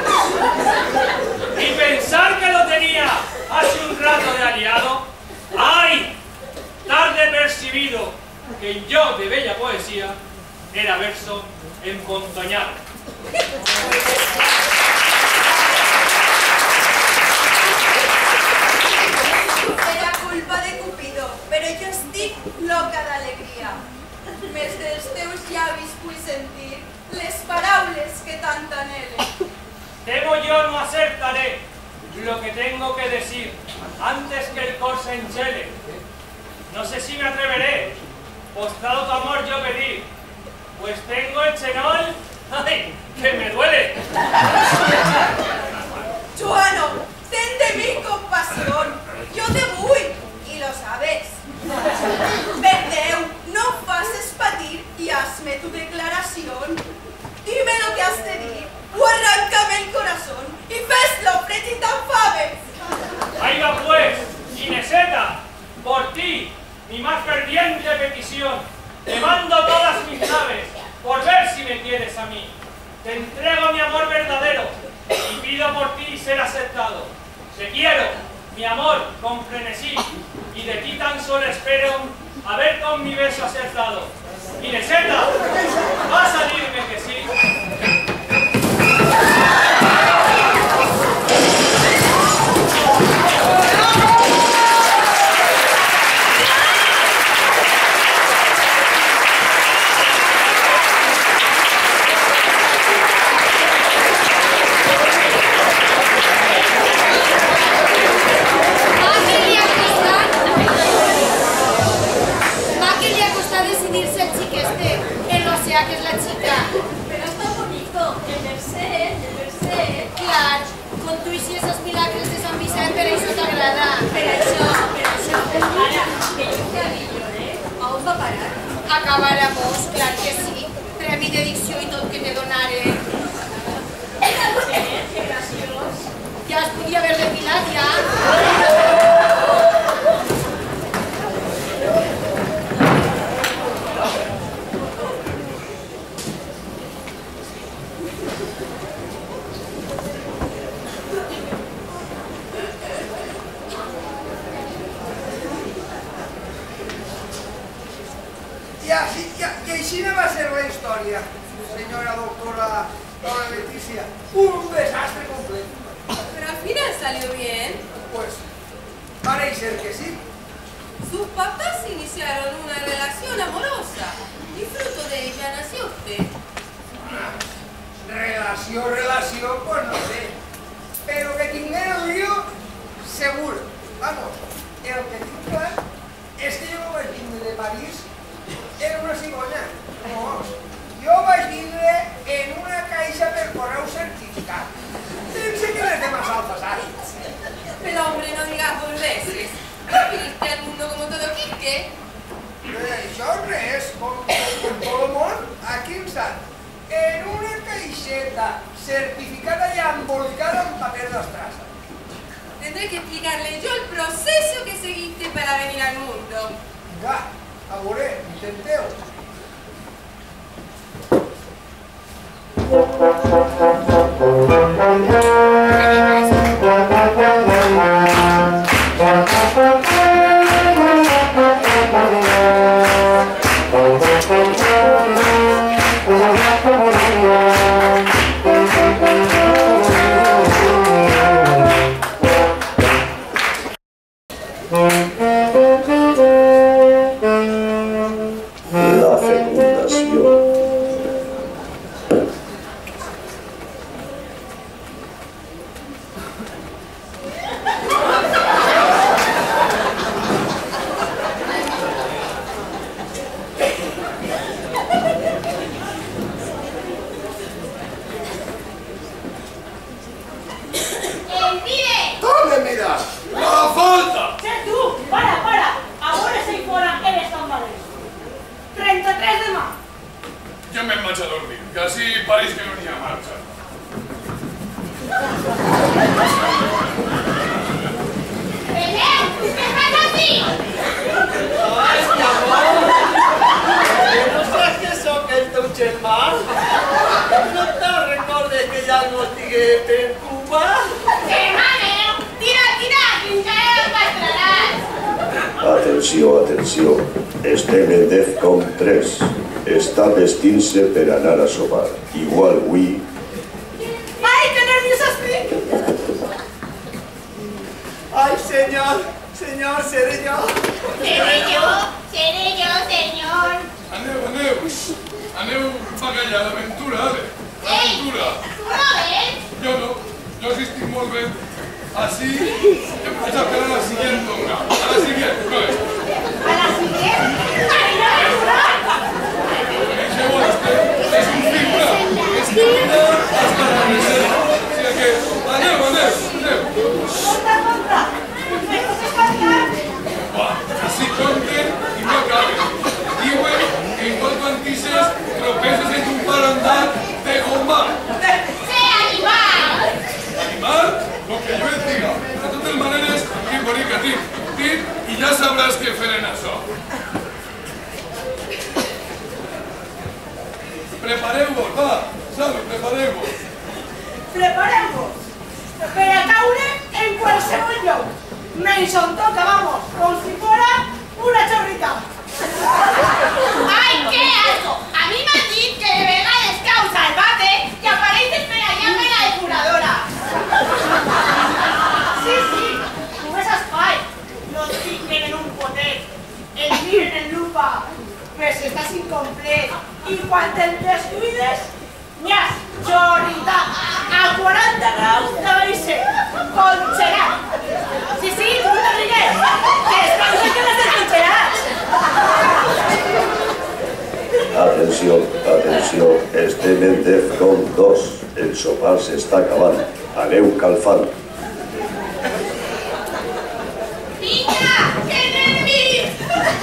S11: Y pensar que lo tenía hace un rato de aliado, ¡ay! Tarde percibido que yo de bella poesía era verso emponzoñado.
S12: Era culpa de Cupido, però jo estic loca d'alegria. Més dels teus llavis vull sentir les paraules que tant anhelen.
S11: Temo yo no acertaré lo que tengo que decir antes que el cor se enchele. No sé si me atreveré, postrado tu amor yo pedí, pues tengo el chenol, ¡ay!, que me duele.
S12: Joano, ten de mi compasión, yo te vull, y lo sabes. Per Déu, no faces patir y hazme tu declaración. Dime lo que has de dir, o arráncame el corazón y fes-lo fred y tan faves.
S11: Ahí va pues, Ineseta, por ti, mi más ferviente petición, te mando todas mis naves, por ver si me quieres a mí. Te entrego mi amor verdadero, y pido por ti ser aceptado. Te quiero, mi amor, con frenesí, y de ti tan solo espero haber con mi beso acertado. Ineseta, va a salirme que sí.
S9: Que es la chica.
S8: Pero está bonito. El verset.
S9: Clar, con tu y si esos milagres de San Vicente, pero eso te agrada.
S8: Pero això, ara, que jo que milloré, a on va parar?
S9: Acabáramos, clar que sí. Premi de dicció i tot que te donaré.
S8: Que graciós.
S9: Ja es podia haver depilat, ja.
S10: I així va ser la història, senyora doctora Laura Leticia. Un desastre completo.
S4: Pero al final salió bien.
S10: Pues, parece ser que sí.
S4: Sus papás iniciaron una relación amorosa y fruto de ella nació usted.
S10: Relació, pues no sé. Pero que tinguera el lío, seguro. Vamos, el que tinc clar és que jo no vaig vindre de París en una cigonya. No, jo vaig vindre en una caixa per correu certificat. Sense que les demás altas áreas.
S4: Pero hombre, no digas boludeces. ¿No viniste al mundo como todo Quique?
S10: Això res, com todo el món, aquí en Sant. En una caixeta certificada y embolicada en papel de estrassa.
S4: Tendré que explicarle yo el proceso que seguiste para venir al mundo.
S10: Va, a veure, intenteu.
S1: La fecundación.
S13: ¿Dónde miras? ¡No falta!
S8: Che, tú, para. Ahora se fora eres tan valent. 33 de más.
S13: Yo me marcho a dormir, que así parece que no ni a marcha.
S8: Belén, ¿qué pasa así?
S7: Ai, mi amor! Que no saps que sóc el teu germà? No te'n recordes que ja no estigué per Cuba?
S8: Germà meu, tira, que encara el pastraràs.
S1: Atenció. Estem en DEFCON 3. Està vestint-se per anar a sopar. Igual avui...
S8: Ai, que nervios estic!
S7: Ai, senyor, seré jo.
S8: Seré yo, senyor.
S13: Aneu para allà, d'aventura, ale. D'aventura.
S8: Tu no ves?
S13: Jo no, jo sí estic molt bé. Així, em vaig a quedar a la siguiente tonga. A la siguiente, no és?
S8: A la siguiente? Ai, no,
S13: Deixeu és un figura. És camina hasta la reserva. O sigui que, aneu.
S8: Conta. Me coses cantar.
S13: Va, así conten y no acaben. Diuen que en cuanto antices tropezas en un barandal de goma.
S8: ¡Sé animal!
S13: ¿Animal? Lo que yo et diga. De totes maneres, que bonica, Tim, y ya sabrás que fer en això. Prepareu-vos, va, Salu, prepareu-vos.
S8: Prepareu-vos per a caure en qualsevol lloc. Menys on toca, vamos, com si fuera una chorrita. ¡Ay, qué asco! A mí me han dit que de vegades causa el bate i apareixes per allà per la depuradora. Sí, tu ves espai. No et fiquen en un potet, et miren en lupa, per si estàs incomplet. I quan te'n descuides, nyas, chorrita, a 40 graus de baixer, congelat. Sí, tu no te rigues, que es causa que les descongelats.
S1: Atenció, estem en DEFCON 2. El sopar s'està acabant. Aneu calfant.
S8: Vinga, que nervis!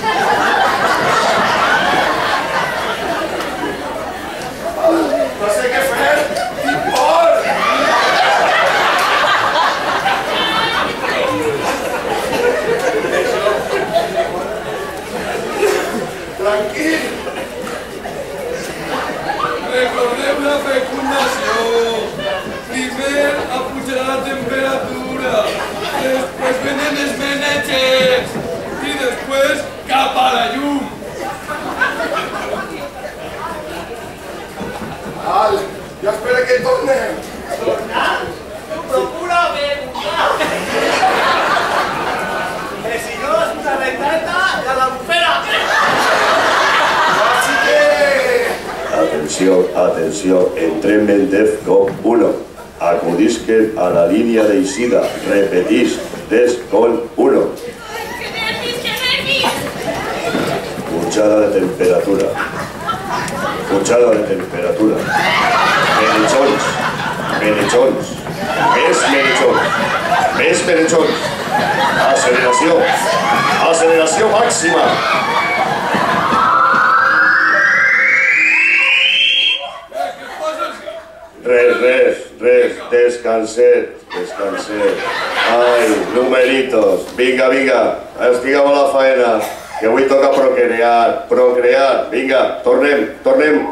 S13: No sé què fer, tinc por! Tranquil! Recordeu la fecundació. Primer apujarà la temperatura
S10: Al, ya espere que torne.
S7: Tornar, procura preguntar. Que si no es una retrata, ya la bufera.
S10: Así que...
S1: Atención, atención, entrem en DEFCON 1. Acudisquen a la línea de Isida. Repetís, DEFCON 1. Cuchara de temperatura. Cuchara de temperatura. Menechons. Menechons. Més menechons. Més menechons. Aceleració. Aceleració màxima. Res. Descanset. Ai, numeritos. Vinga. Estiguem a la faena. Que avui toca procrear. Vinga, tornem.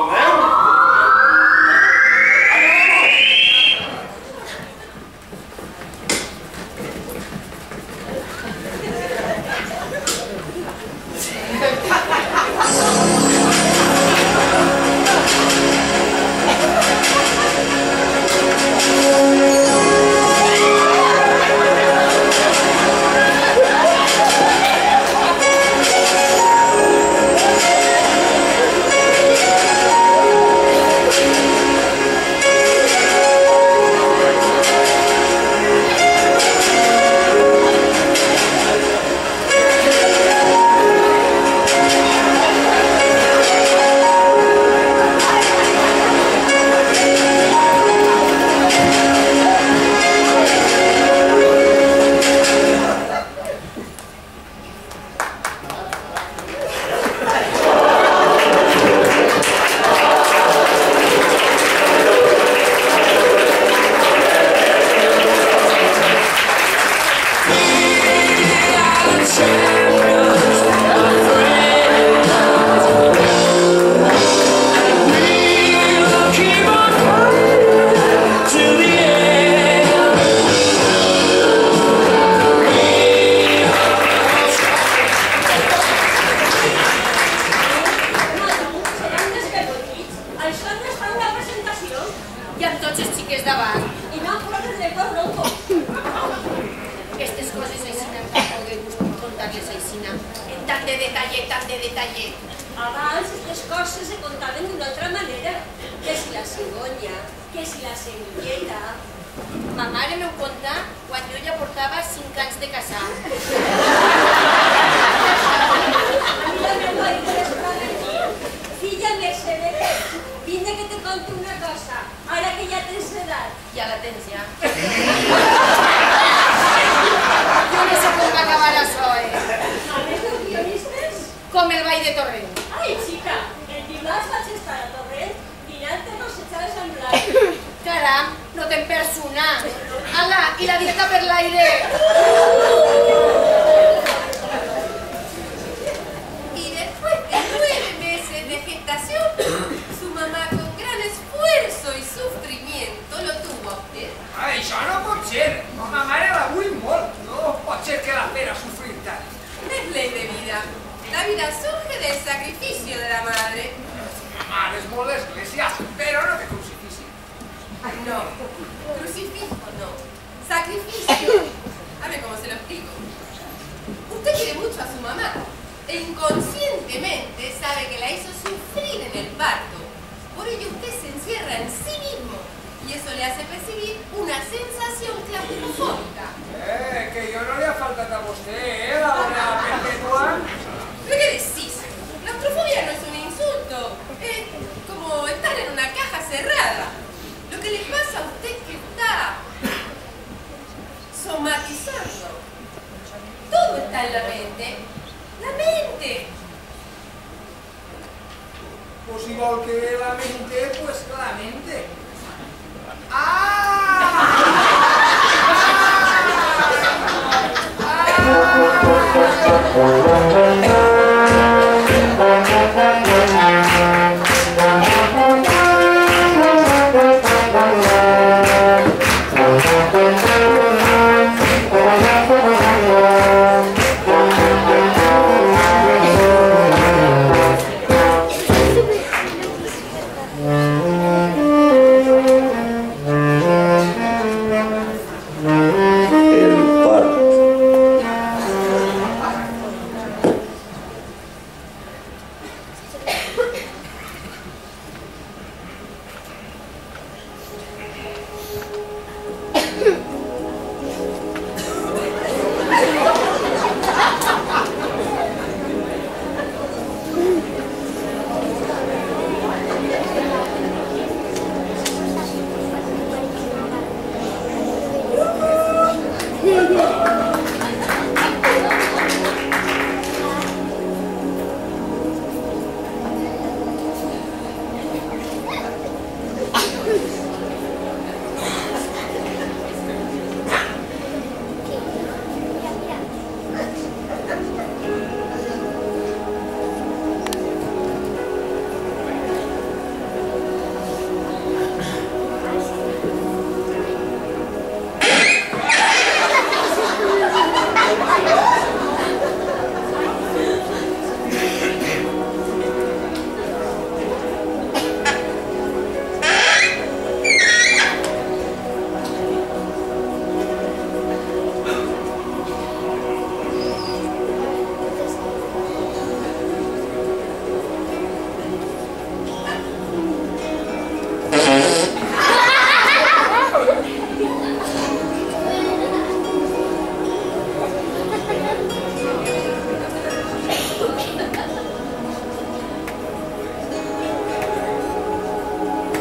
S10: Pues igual que la mente, pues la mente.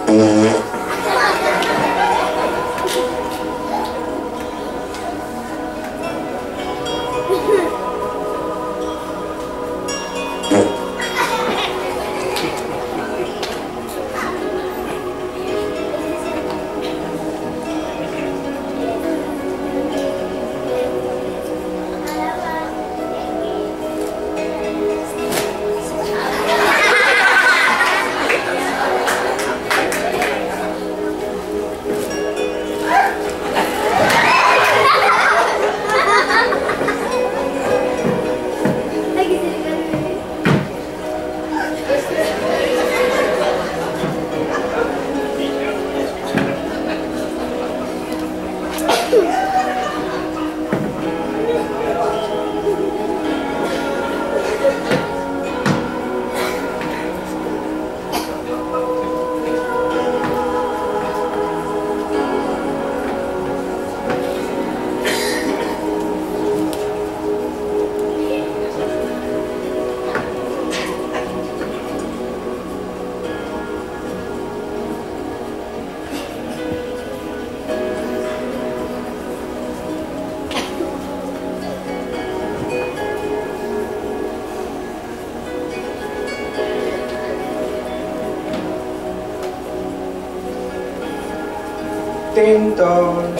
S14: Tinton.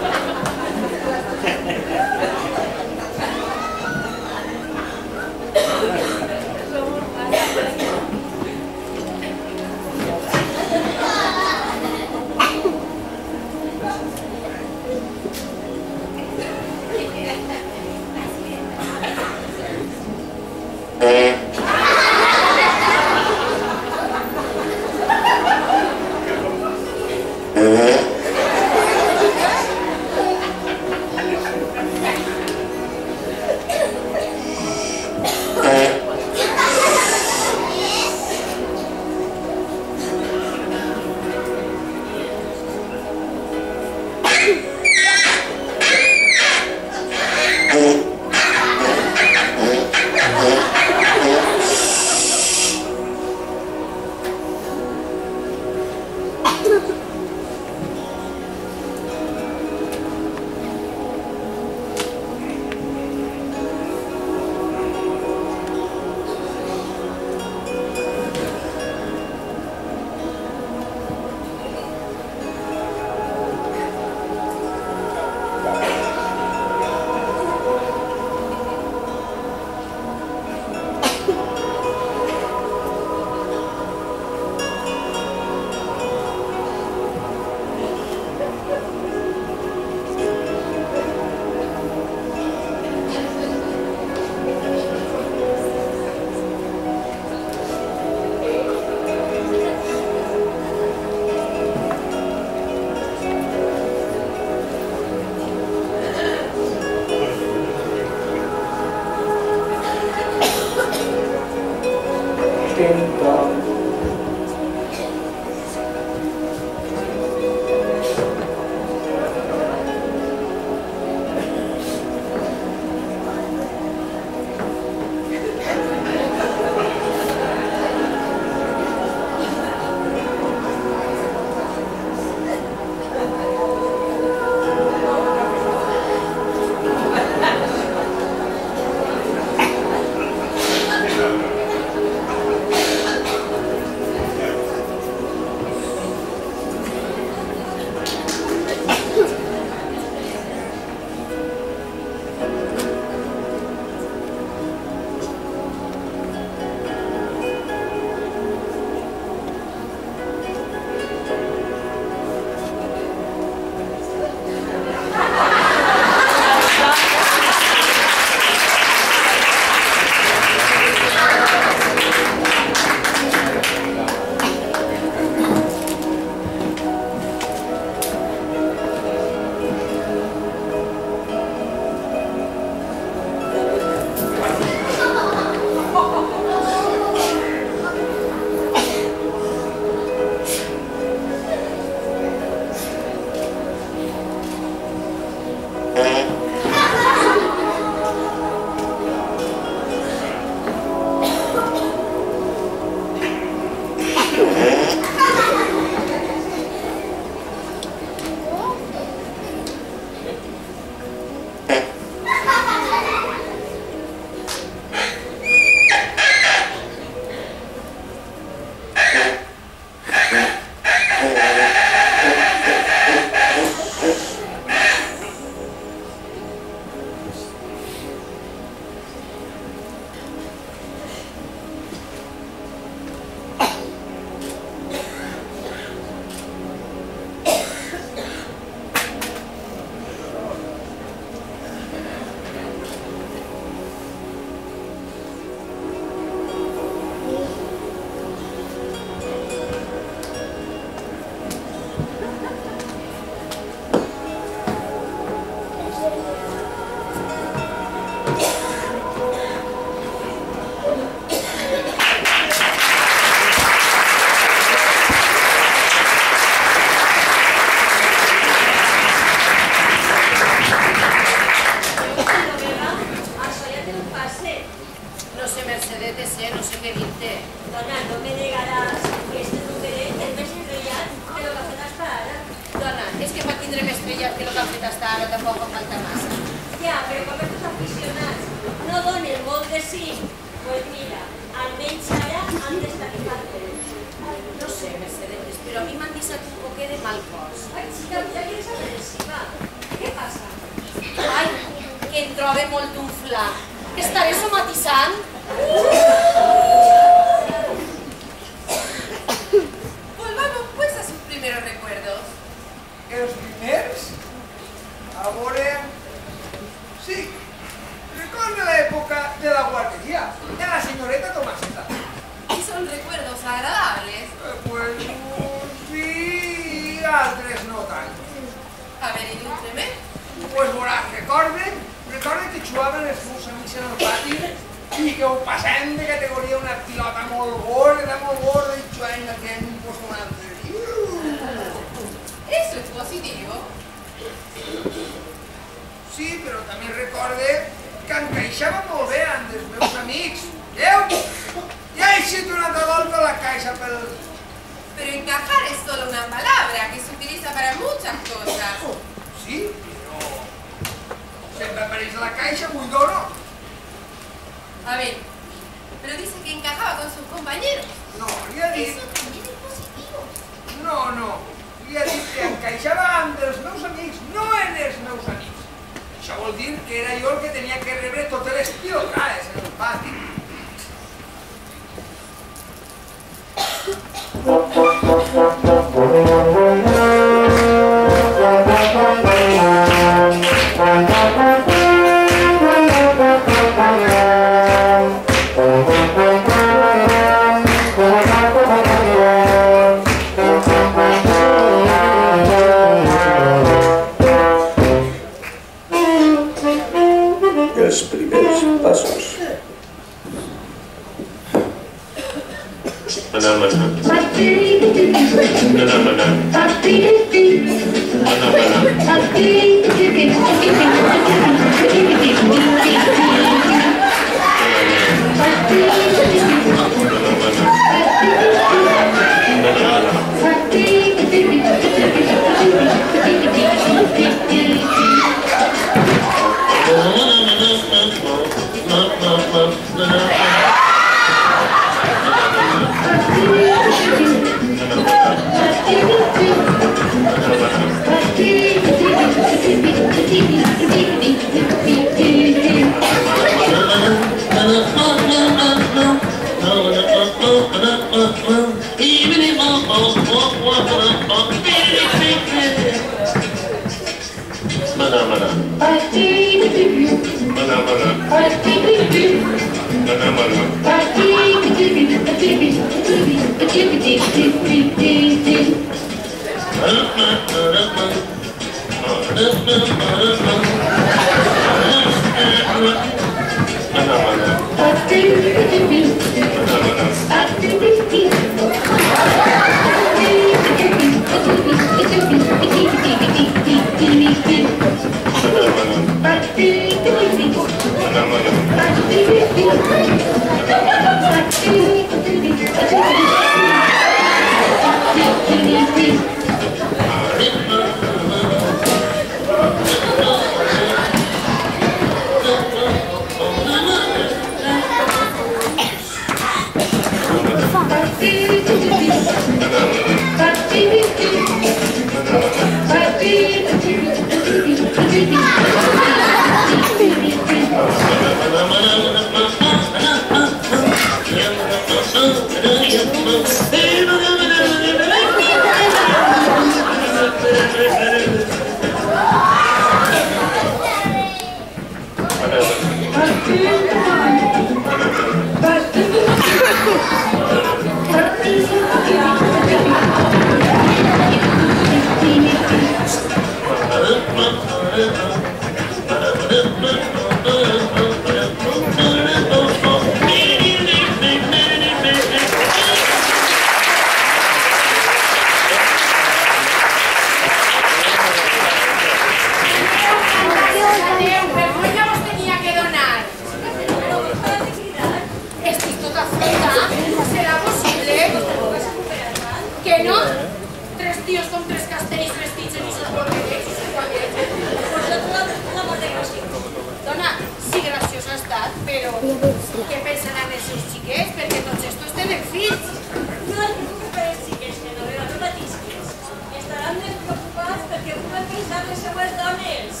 S8: programa que se vuelta més.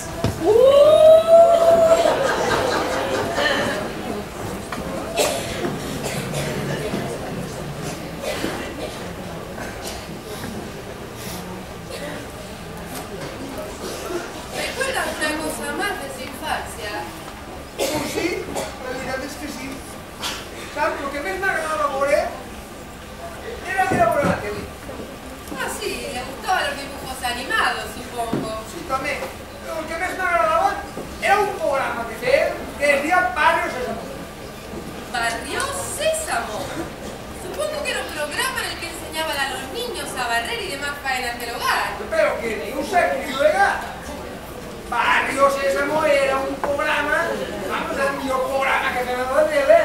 S4: ¿Recuerdas una cosa más de su infancia?
S10: Pues sí, la veritat és que sí. Saps, el que més m'agradava veure era veure la tele.
S4: Ah, sí, le gustaban los dibujos animados, supongo.
S10: Sí, també. Però el que més m'agradava era un programa que feien que es deia Barrio Sésamo.
S4: Barrio Sésamo. Supongo que era un programa en el que enseñaban a los niños a barrer y demás faenas del hogar.
S10: Però que ni un secret legal. Barrio Sésamo era un programa, vamos, el millor programa que tenen a la tele.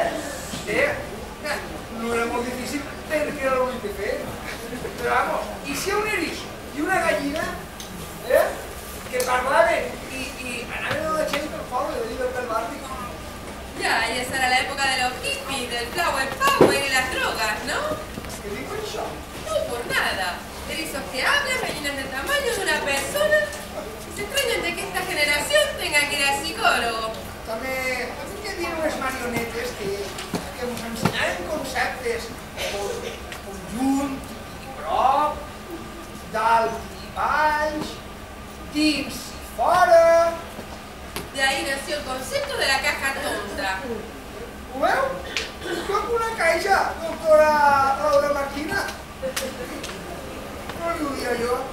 S10: No era molt difícil perquè era l'únic que feien. Però vamos, i si un eriç i una gallina que parlaven i anaven a la gent pel poble, de dir pel barri.
S4: Ya, y esa era la época de los hippies, del flower power y las drogas, ¿no?
S10: ¿Qué dijo eso?
S4: No, por nada. Erizos que hablan, gallinas del tamaño de una persona. Se extrañan de que esta generación tenga que ir al psicólogo.
S10: També que dir unes marionetes que ens ensenyaven conceptes conjunt i prop, dalt i baix, dins i fora.
S4: De ahí nació el concepto de la caja tonta.
S10: Ho veu? Com una caixa, doctora Laura Marquina. No li ho diria jo.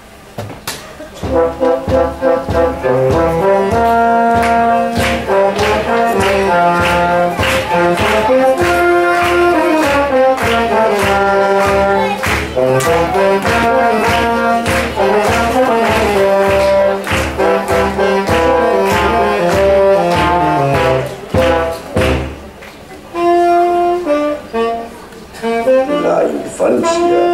S1: La infancia.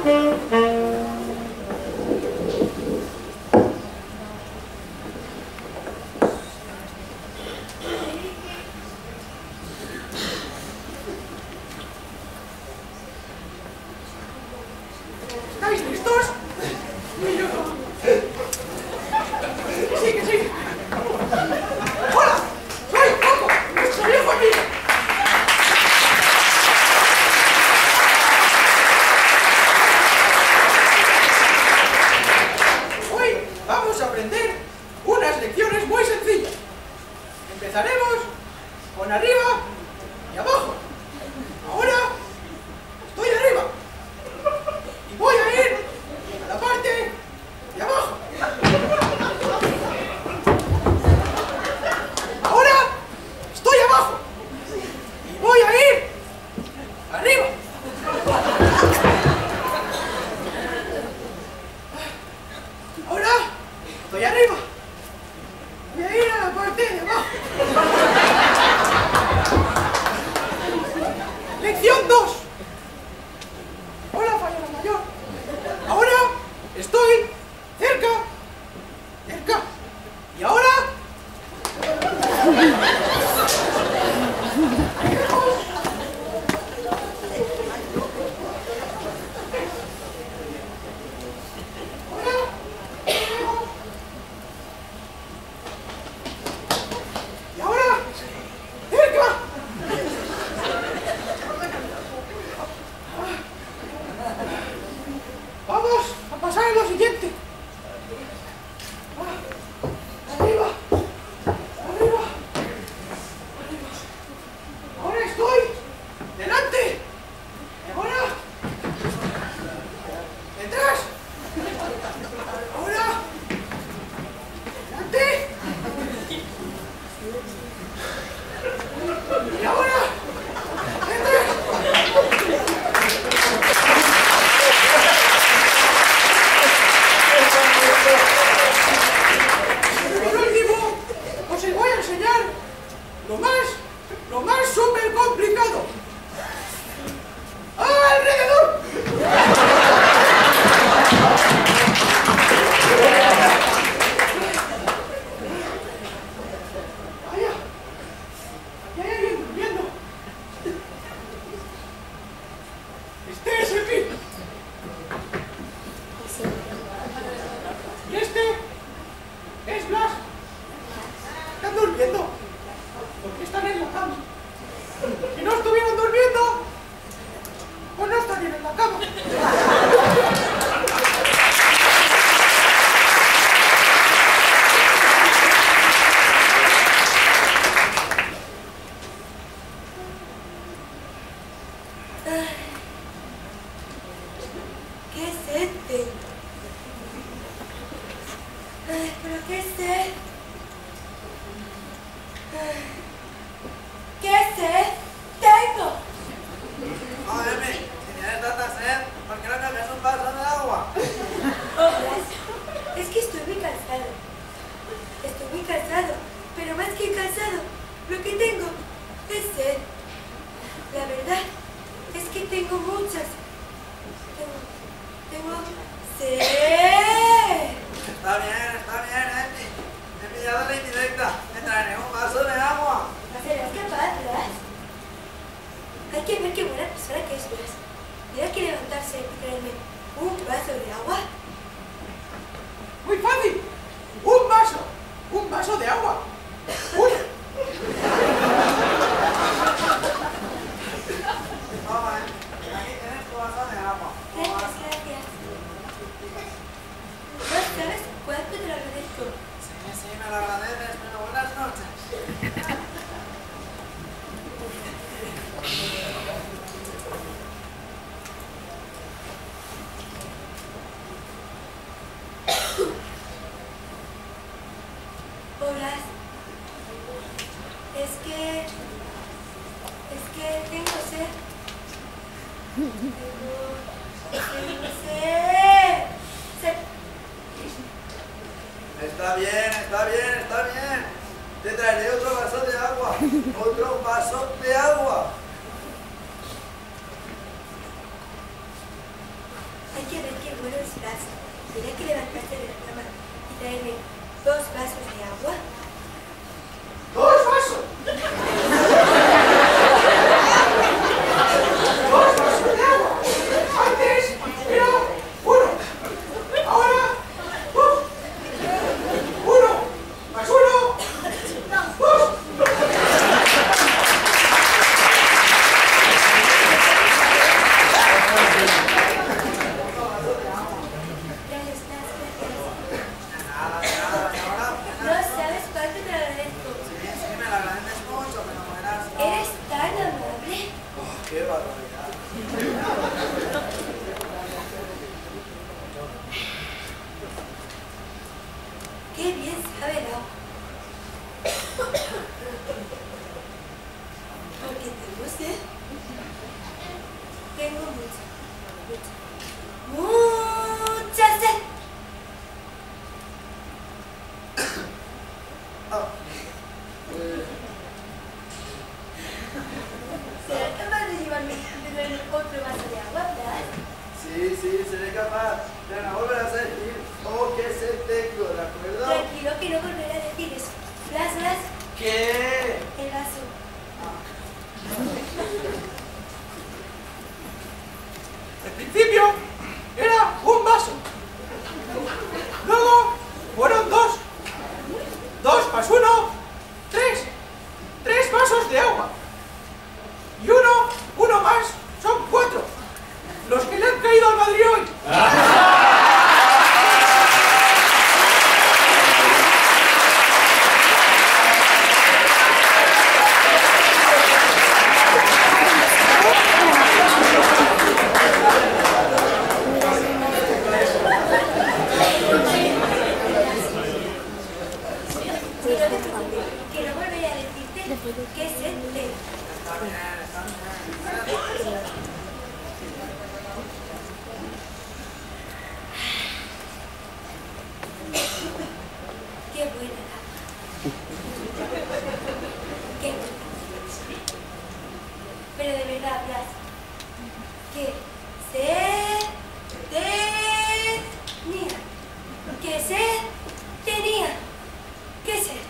S10: ¿Estáis listos? Sigue, sigue. Hola, soy Coco, vuestro viejo amigo. Hoy vamos a aprender unas lecciones muy sencillas. Empezaremos con arriba y abajo. Ahora estoy arriba. Y voy a ir a la parte de abajo. Ahora estoy abajo. Y voy a ir arriba. Ahora estoy arriba. Voy a ir a la parte de abajo. Lección 2. Hola, Fallera Mayor. Ahora estoy cerca. Y ahora... Y ahora... cerca.
S12: ¿Pero qué sed? ¿Qué sed tengo?
S10: Emi, si tienes tanta sed, ¿por qué no me das un vaso de agua?
S12: Es que estoy muy cansado. Estoy muy cansado, pero más que cansado, lo que tengo es sed. La verdad es que tengo muchas. Tengo sed.
S10: Está bien, Emi. He pillado la indirecta. Me traeré un vaso de agua.
S12: ¿Serás capaz, Blas? Hay que ver qué buena persona que es Blas. Tiene que levantarse y traerme un vaso de agua.
S10: Muy fácil. Un vaso de agua. Toma, aquí tienes tu vaso de agua.
S12: Gracias. No sabes cuánto te lo agradezco.
S10: Sí, me lo agradeces, pero buenas noches.
S12: Hola. Es que tengo sed. Tengo sed.
S10: Está bien. Te traeré otro vaso de agua. Otro vaso de agua.
S12: Hay que ver qué bueno es Blas. Tiene que levantarse de la cama y traerme 2 vasos de agua.
S10: ¡2 vasos! ¡2 vasos de agua! Antes era 1. Ahora 2. 1 más 1. 2.
S12: No sabes cuánto te lo agradezco.
S10: Sí, me lo agradeces mucho, pero verás.
S12: Eres tan amable.
S10: ¡Qué barbaridad!
S12: Qué bien sabe el agua. Porque tengo sed. Tengo mucha sed. ¿Serás capaz de llevarme otro vaso de agua, Blas?
S10: Sí, seré capaz. Pero no volverás a decir, qué sed tengo, ¿de acuerdo?
S12: Tranquilo que no volveré a decir eso. Blas.
S10: ¿Qué?
S12: El vaso.
S10: Al principio era un vaso. Luego fueron 2. 2 más 1, 3. 3 vasos de agua. Y uno más, son 4. Los que le han caído al Madrid hoy.
S12: Que no volveré a decirte qué sed tengo. Qué buena la Qué buena. Pero de verdad, Blas, que sed tenía. Que sed tenía. ¿Qué sed?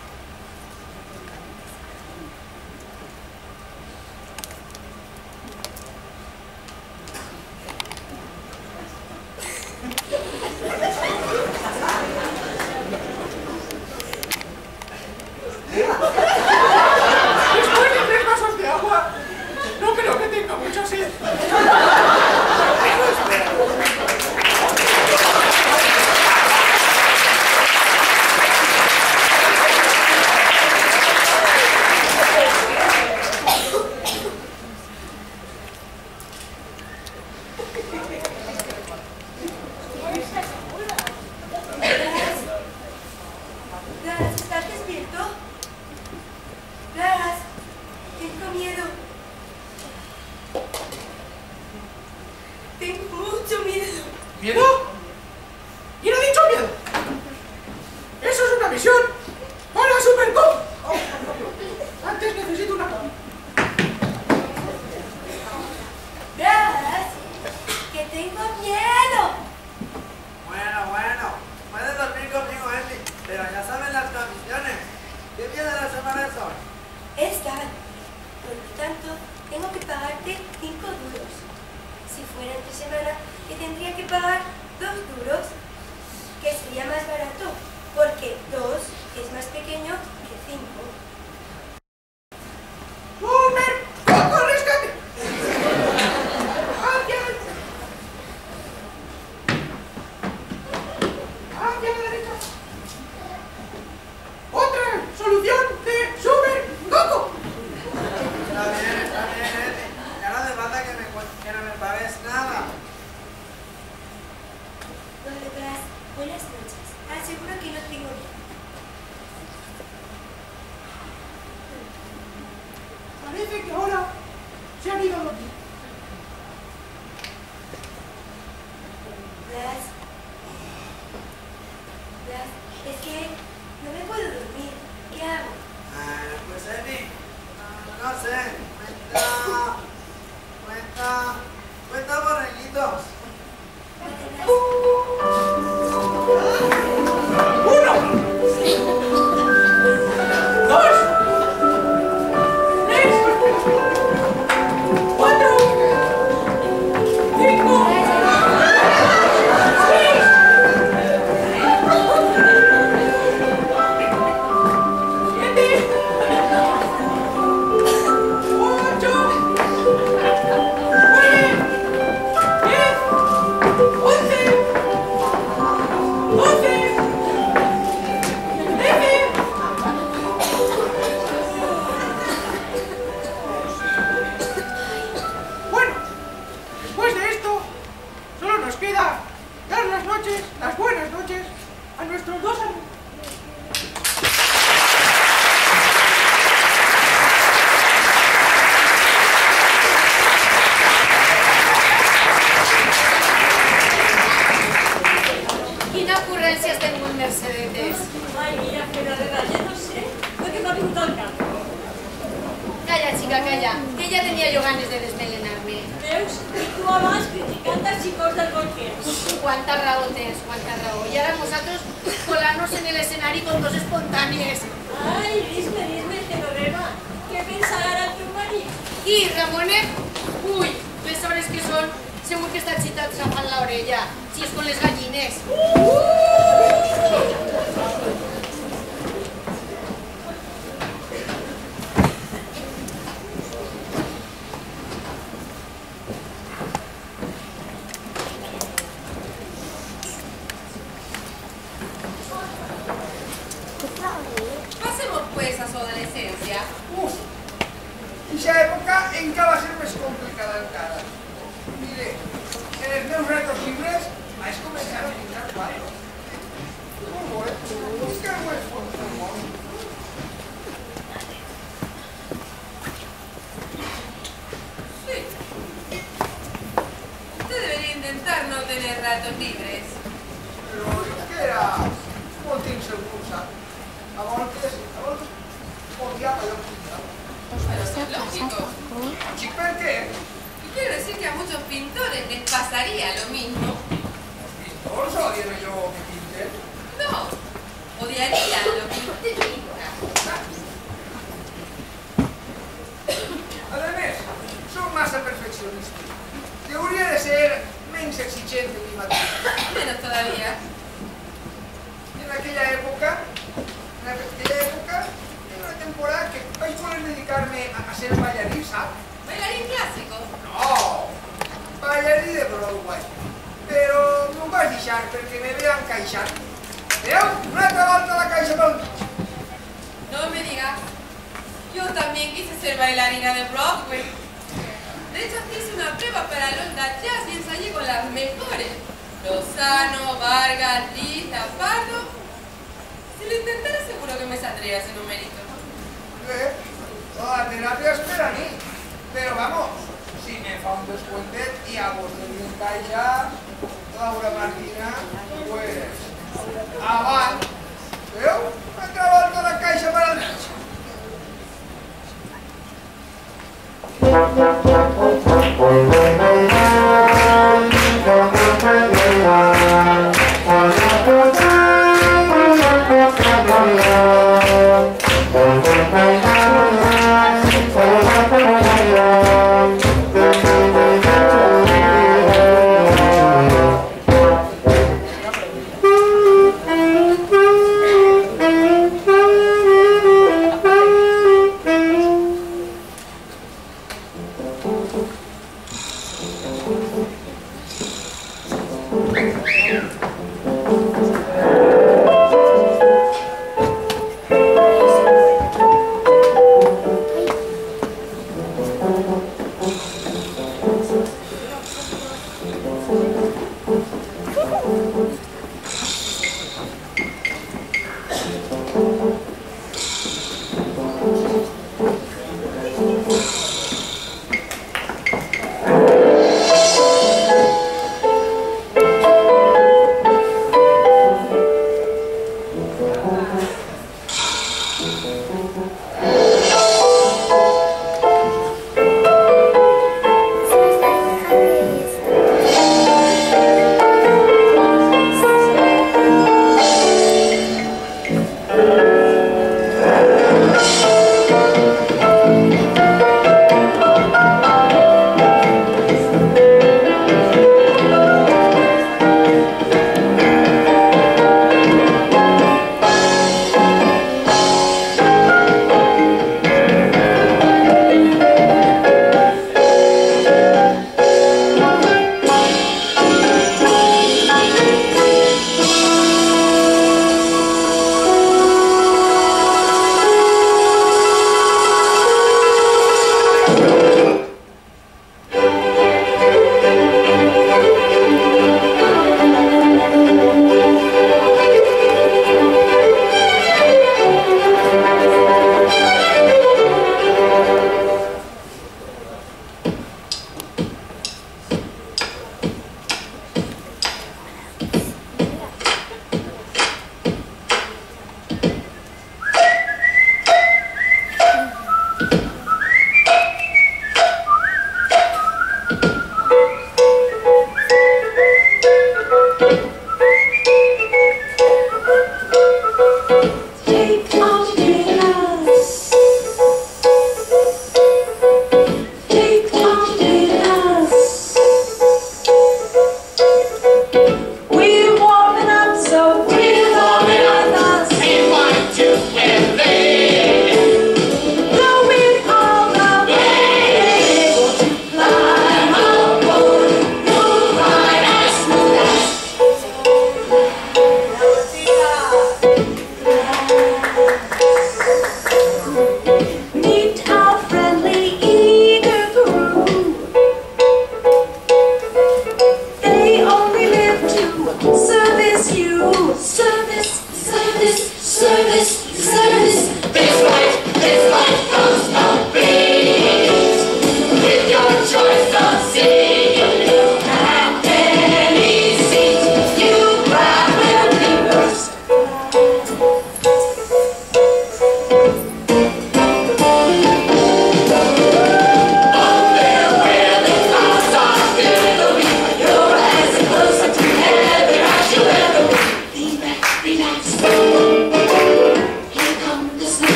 S12: Blas, ¿estás despierto? Blas, tengo miedo. Tengo mucho miedo.
S10: ¿Miedo? ¿Quién ha dicho miedo? Eso es una misión para Supercop. Antes necesito una...
S12: Blas, que tengo miedo.
S7: Bueno, puedes dormir conmigo, Andy, pero ya saben las condiciones. ¿Qué día de la semana son?
S12: Esta. Por lo tanto, tengo que pagarte 5 duros. Si fuera entre semana, te tendría que pagar 2 duros, que sería más barato, porque 2 es más pequeño que 5.
S10: ¡Supercoco, rescate! Hacia la derecha. Otra solución de Supercoco.
S7: Está bien, Eddie. Ya no hace falta que no me pagues nada.
S12: Vale, Blas, buenas noches. Aseguro que no tengo miedo.
S10: Parece que ahora se han ido a dormir.
S12: Blas, es que no me puedo dormir. ¿Qué hago?
S7: Pues Eddie, no sé. Cuenta borreguitos.
S10: Las buenas noches a nuestros dos amigos.
S9: Quina ocurrència has tingut, Mercedetes?
S8: Ai, mira, Fernanda, ja no sé el que m'ha vingut al cap.
S9: Calla, xica, calla, que ja tenia jo ganes de desmelenar-me.
S8: Veus? I tu abans criticant els xicos del golfers.
S9: Quanta raó tens, quanta raó. I ara nosaltres colar-nos en l'escenari con dos espontánies.
S8: Ai, dime, Genoveva, què pensarà el teu marit?
S9: I, Ramonet? Ui, les hores que són, segur que està xitat xafant l'orella, si és con les gallines.
S2: Pasemos pues a su adolescencia.
S10: Esa època encara va ser més complicada encara. Mire, en els meus ratos llibres vaig començar a pintar quadros. Molt bo, que ho és molt món.
S2: Sí. Usted debería intentar no tener ratos libres.
S10: Però jo que era molt insegura, sap? A voltes odiava jo pintar.
S2: Pero eso es lógico.
S10: ¿Y por qué?
S2: Y quiero decir que a muchos pintores les pasaría lo mismo.
S10: ¿Pintores odian yo que pinte?
S2: No, odiarían lo que usted pinta.
S10: Además, son massa perfeccionistas. Debería de ser menos exigente en mi materia.
S2: Menos todavía.
S10: En aquella época, en una temporada que vais a poder dedicarme a ser bailarín, ¿sabes?
S2: ¿Bailarín clásico?
S10: No, bailarín de Broadway. Pero no vas a deixar porque me vean caixar. Veu? Una altra volta la caixa pel mig.
S2: No me digas. Yo también quise ser bailarina de Broadway. De hecho, hice una prueba para Londra Jazz y ensayé con las mejores. Lozano, Vargas, Lisa, Pardo. Si lo intentara seguro
S9: me saldría ese numerito.
S10: La terapia es per a mi, però vamos, si me fa un descuentet i a vos de mi caixa, Laura Martina, pues, avant. Veu? M'he trobat tota la caixa per al metge.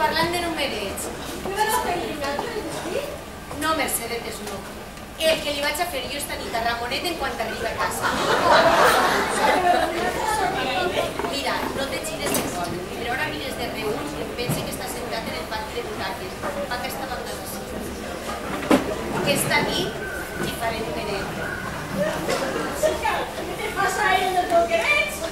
S9: parlant de numerets. No, Mercedes, no. El que li vaig a fer jo esta nit a Ramonet en quan arriba a casa. Mira, no te gires de cor. Però ara mires de reüll i pensi que està sentat en el pati de butaques. Pa aquesta banda d'ací. Aquesta nit hi faré numeret.
S8: Què te passa a ell de tot que ets?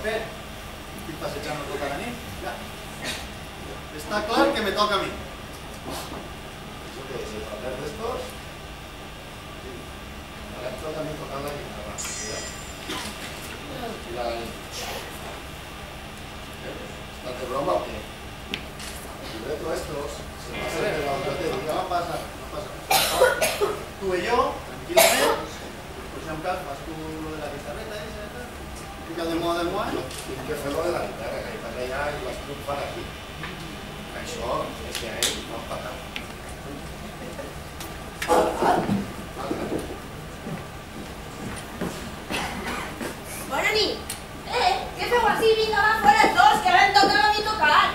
S14: paper. I passejant tota la nit. Ja. Està clar que me toca a mi.
S15: Això que és el paper d'estos? Sí. Vale, toca a mi tocar la guitarra. I la nit. ¿Estás de broma o qué? El libreto estos se pasa de la biblioteca.
S14: No passa, no passa. Tu i jo, tranquil·lament, posem cas, fas tu lo de la guitarreta esa, fica de moda.
S15: Tinc que fer lo de la guitarra, que per allà i l'estruc fan aquí. Això és que a ell no em patat.
S9: Bona nit. Què feu així? Vinga, va fora tots, que ara em toca a mi tocar.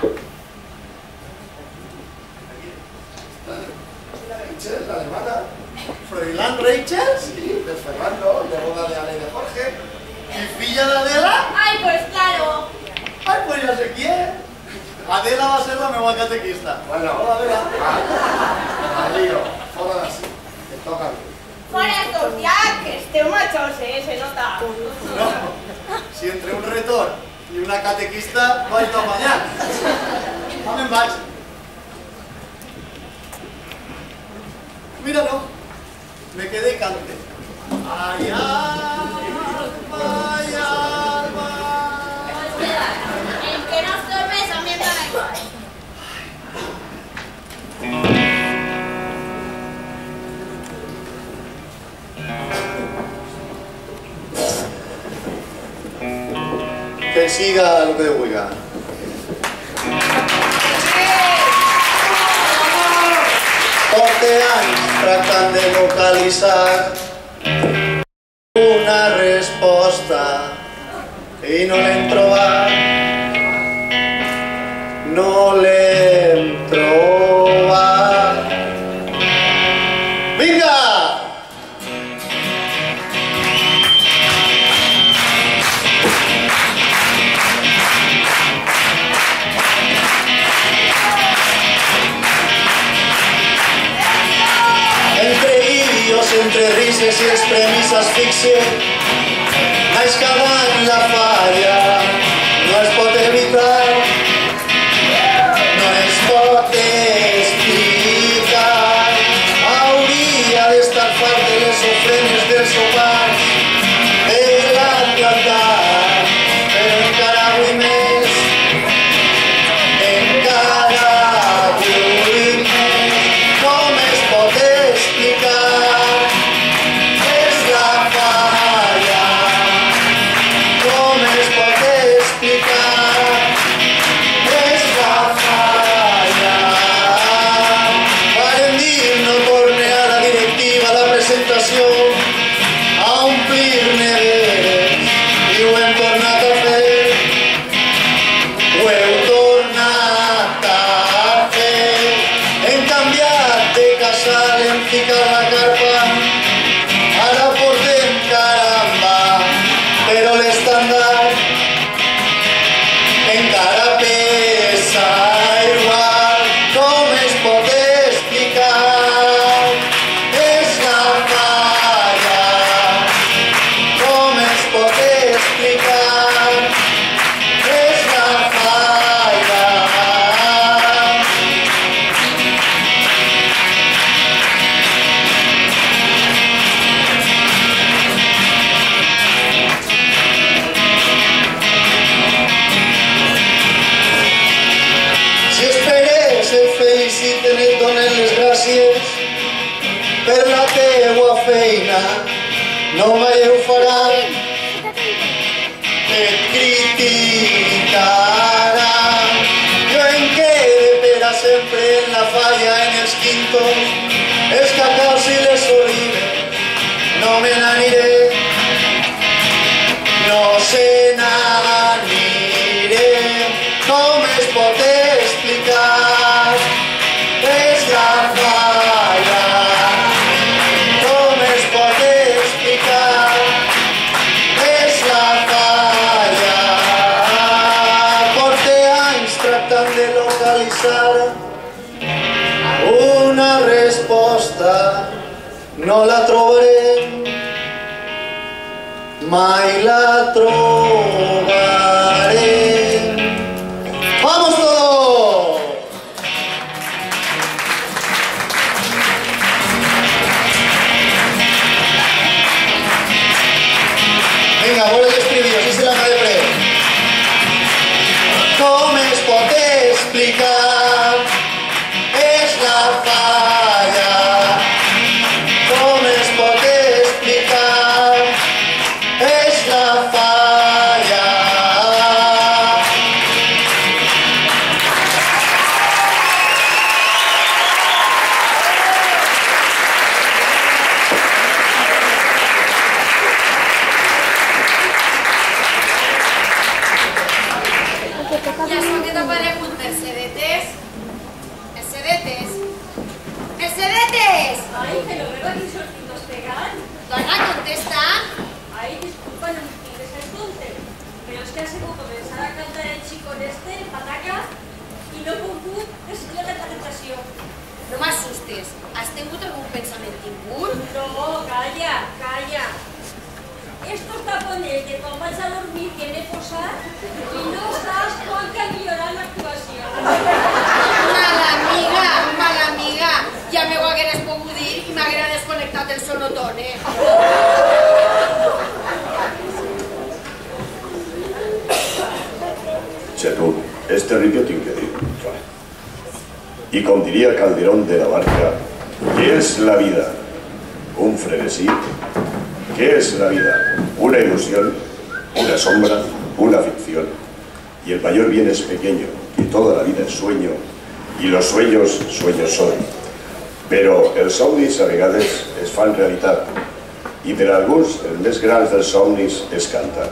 S15: La Rachel, la alemana.
S14: Froilán Rachel?
S15: Sí, de Fernando, de boda de Ale y de Jorge.
S14: ¿Y filla de Adela?
S9: Ay, pues claro.
S14: Ay, pues ya sé quién. Adela va a ser la meva catequista.
S15: Bueno,
S14: hola Adela.
S15: Adío, fora d'ací, que toca a mi.
S9: Fora estos ja, que esteu majors, se nota.
S14: No, si entre un retor i una catequista vaig d'apanyat. Me'n vaig. Mira, no, me quedé cante. Ay, alma, ay, alma.
S9: Pues mira, en que no estorbes a mí me da igual.
S14: Que siga lo que vulga. Porte anys tractant de localitzar una resposta i no l'hem trobat. No l'hem trobat. Vinga! Entre risas y extremisas fixen, naix cavant la falla, no es pot evitar, no es pot explicar. Hauria d'estar fart de les ofrenes dels sopars, de la plantar, però encara vull més, encara vull més. Com es pot explicar? A omplir neveres i ho hem tornat a fer, ho heu tornat a fer. Hem canviat de casal, hem ficat la carpa, ara portem caramba, però l'estàndard encara pesa igual. Com es pot explicar? És la falla. Com es pot explicar? És la falla. Si esperes el feliciten et donen les gràcies per la teua feina, no mai ho faran, et criticaran. Jo em quede per a sempre en la falla, en els quintos, els cacaus i les olives, no me n'aniré, no se n'aniré. Com es pot explicar? És la falla. Com es pot explicar? És la falla. Porte anys tractant de localitzar una resposta, no la trobarem. mai la trobaré. ¡Vamos todos! Vinga, vol el estribillo, si se la mà de pre. Com es pot explicar? És la falla. Com es pot explicar? És la falla.
S9: I això que t'ha paregut, Mercedetes? Mercedetes? Mercedetes!
S16: Ai, que no veu aquí sortim dos pegant.
S9: Dona, contesta.
S16: Ai, disculpa, no em tingues el compte. Però és que ha sigut començar a cantar el xicón este, el pataca, i no he pogut decidir la tentació.
S9: No m'assustes. Has tingut algun pensament impur?
S16: No, calla, calla. Estos tapones que quan vaig a dormir que m'he posat i no saps quan que millorar l'actuació.
S9: Mala amiga. Ja m'ho hagueres pogut dir i m'haguera desconnectat el sonotone.
S1: Chetú, este ripio tinc que dir. Y como diría Calderón de la Barca, ¿qué es la vida? ¿Un frenesí? ¿Qué es la vida? ¿Una ilusión? ¿Una sombra? ¿Una ficción? Y el mayor bien es pequeño, y toda la vida es sueño, y los sueños, sueños son. Però els somnis a vegades es fan realitat, i per a alguns el més gran dels somnis és cantar.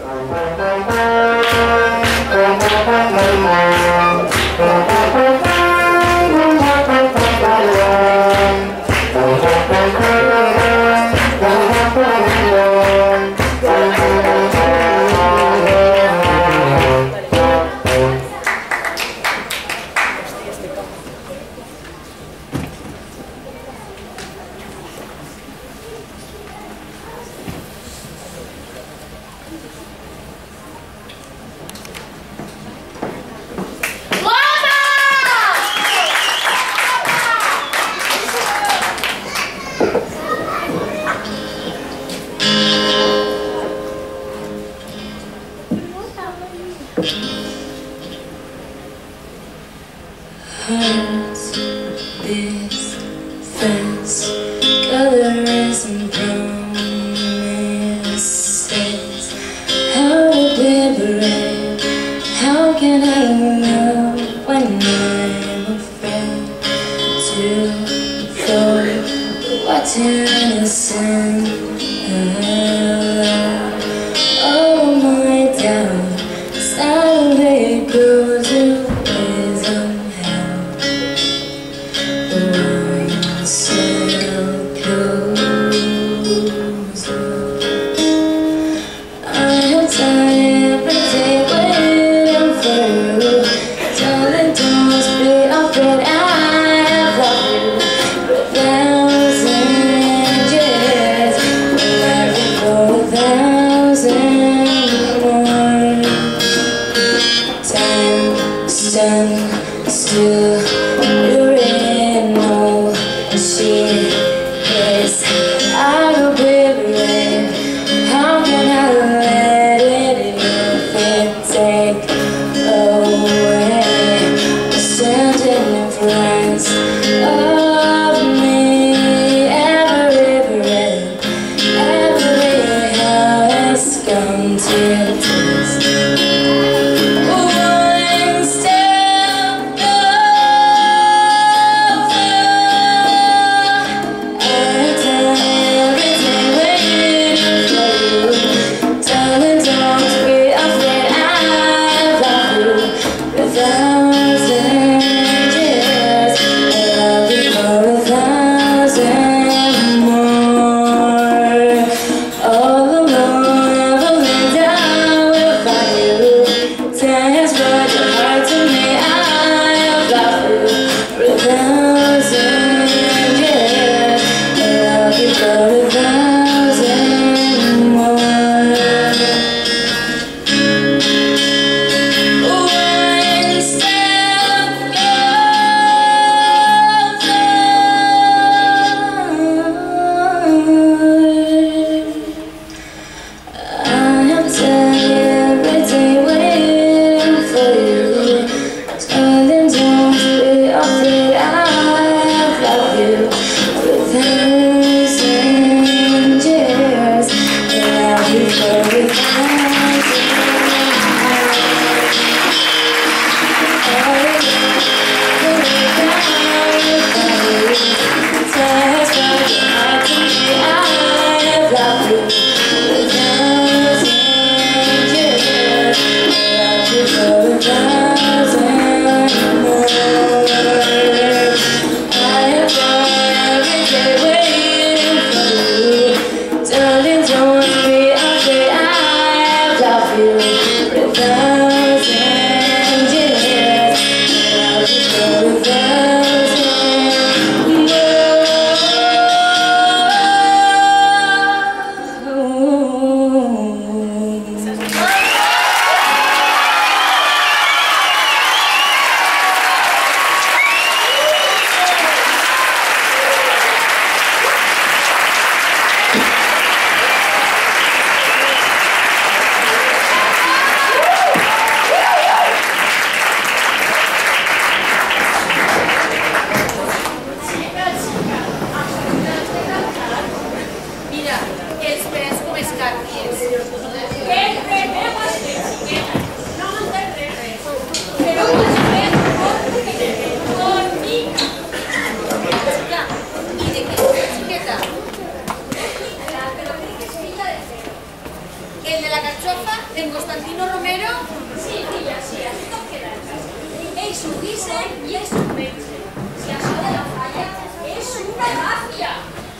S9: escarpies.
S16: Que remeu as xiquetes, non te res. Però després formica.
S9: Ya, ¿y de qué es esta chiqueta?
S16: Pero crec que es filla de Cero.
S9: ¿El de la cachofa? ¿En Constantino Romero?
S16: Sí, filla, sí, así tot queda. És un disseny i és un metge. Si això de la falla és una màfia.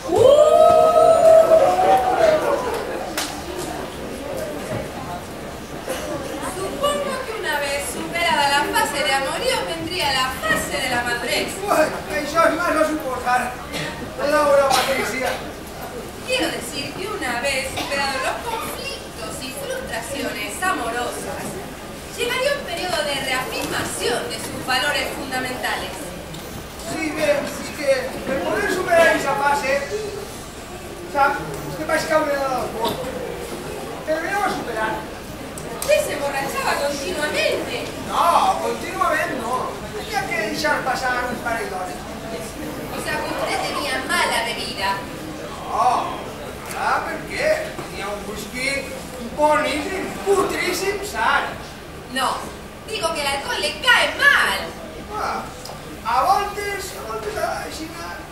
S4: Supongo que una vez superada la fase de amorío vendría la fase de la madurez.
S10: Això és més a suposar. Laura Patricia.
S4: Quiero decir que una vez superados los conflictos y frustraciones amorosas, llegaría un periodo de reafirmación de sus valores fundamentales.
S10: Sí, bé, és que per poder superar aquesta fase, saps? És que vaig caure de l'alcohol. Però ja ho va superar.
S4: Usted se emborrachaba continuamente.
S10: No, contínuament no. Tenia que deixar passar uns parell d'hores.
S4: O sea que usted tenía mala bebida.
S10: No, per què? Tenia un whisky boníssim, putríssim, sal.
S4: No, digo que el alcohol le cae mal.
S10: A voltes, així,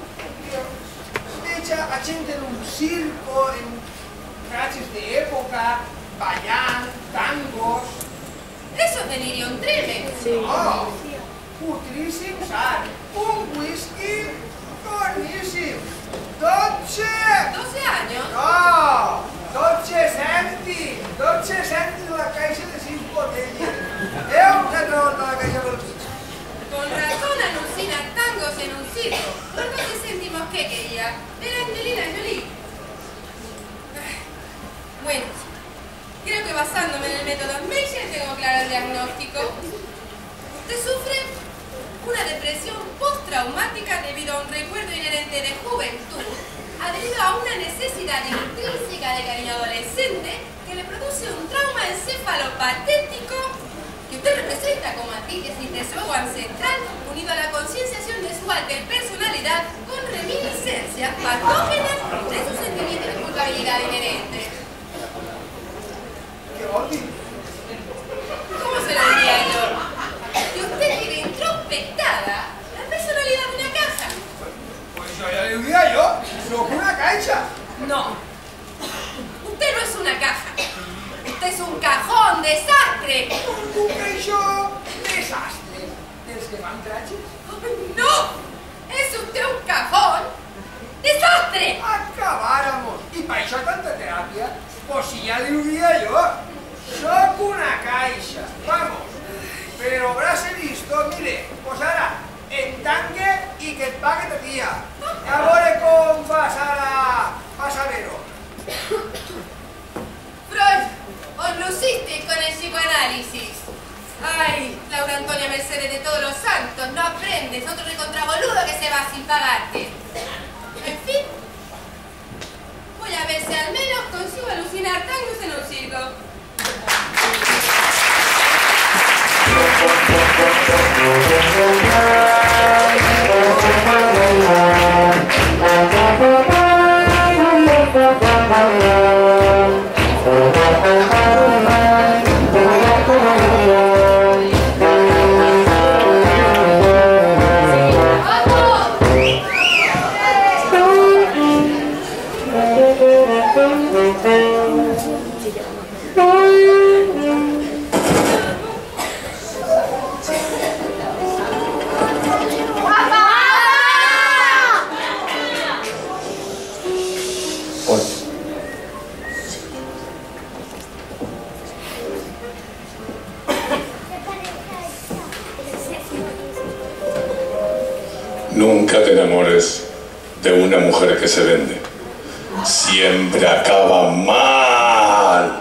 S10: veig a gent en un circo, en trajes d'època, ballant, tangos.
S4: Eso es delirium tremens.
S10: No, putríssim, sal. Un whisky boníssim. 12
S4: años?
S10: No, 12 cèntims. 12 cèntims la caixa de 6 botelles. 10,14 la caixa del mig.
S4: Con razón alucina tangos en un circo. Por 12 céntimos, ¿qué quería? Era Angelina Jolie. Bueno, creo que basándome en el método Meyer tengo claro el diagnóstico. Usted sufre una depresión postraumática debido a un recuerdo inherente de juventud, adherido a una necesidad intrínseca de cariño adolescente que le produce un trauma encefalopatético que usted representa como antítesis de su ego ancestral, unido a la concienciación de su alta personalidad con reminiscencias patógenas de su sentimiento de culpabilidad inherente.
S10: ¿Qué vol dir?
S4: ¿Cómo se lo diría yo? Que usted tiene introspectada la personalidad de una caja.
S10: Pues això ja li ho diria jo. Soc una caixa.
S4: No. Usted no es una caja. Usted es un cajón desastre.
S10: Un caixó desastre. Dels que fan trajes?
S4: ¡No! ¡Es usted un cajón desastre!
S10: Acabáramos. I per això tanta teràpia? Pues si ja li ho diria jo. Soc una caixa. Vamos. Pero habrás visto, mire, pues ara, en tanque i que et pague ta tia. A veure com vas a ver-ho.
S4: Freud, os luciste con el psicoanálisis. Ay, Laura Antonia Mercedes de todos los santos, no aprendes, otro recontraboludo que se va sin pagarte. En fin, voy a ver si al menos consigo alucinar tangos en un circo.
S17: Nunca te enamores de una mujer que se vende. Siempre acaba mal.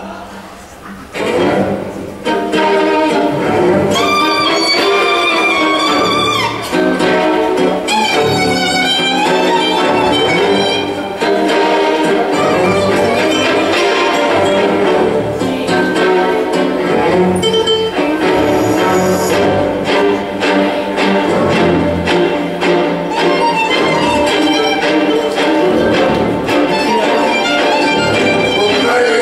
S10: Ay,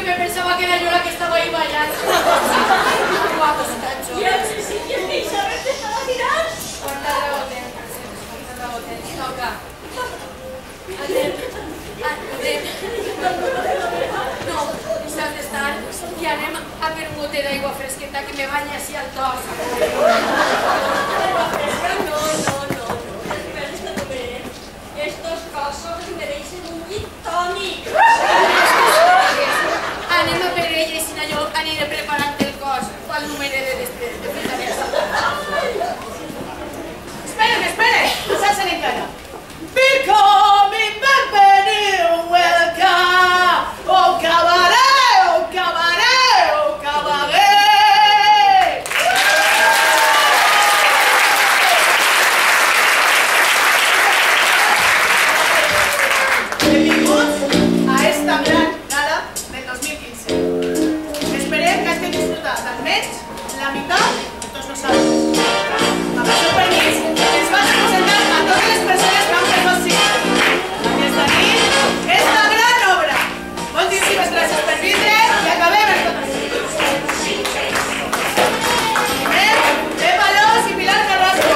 S8: porque me pensaba que era yo la que estaba ahí bailando. Guapo, Sancho.
S16: Y ahora sí que me Isabel te estaba mirando.
S8: Corta la botella. Toca. No, s'has d'estar i anem a per un gotet d'aigua fresqueta que me banya així al tos.
S16: No. Estos casos mereixen un gin tònic.
S8: Anem a per ella i si no jo aniré preparant el cos pel número de després. Esperen, no s'alcen encara. Becoming bienvenido, welcome. Oh cabaret, oh cabaret, oh cabaret. Benvinguts a esta gran gala del 2015. Esperem que hagin disfrutat almenys la meitat de tots nosaltres. Amb el seu permís, ens vaig a presentar a totes les persones que han fet possible aquesta nit, esta gran obra. Moltíssimes gràcies per vindre i acabem el tot així. Primer, Pep Alós i Pilar Carrasco.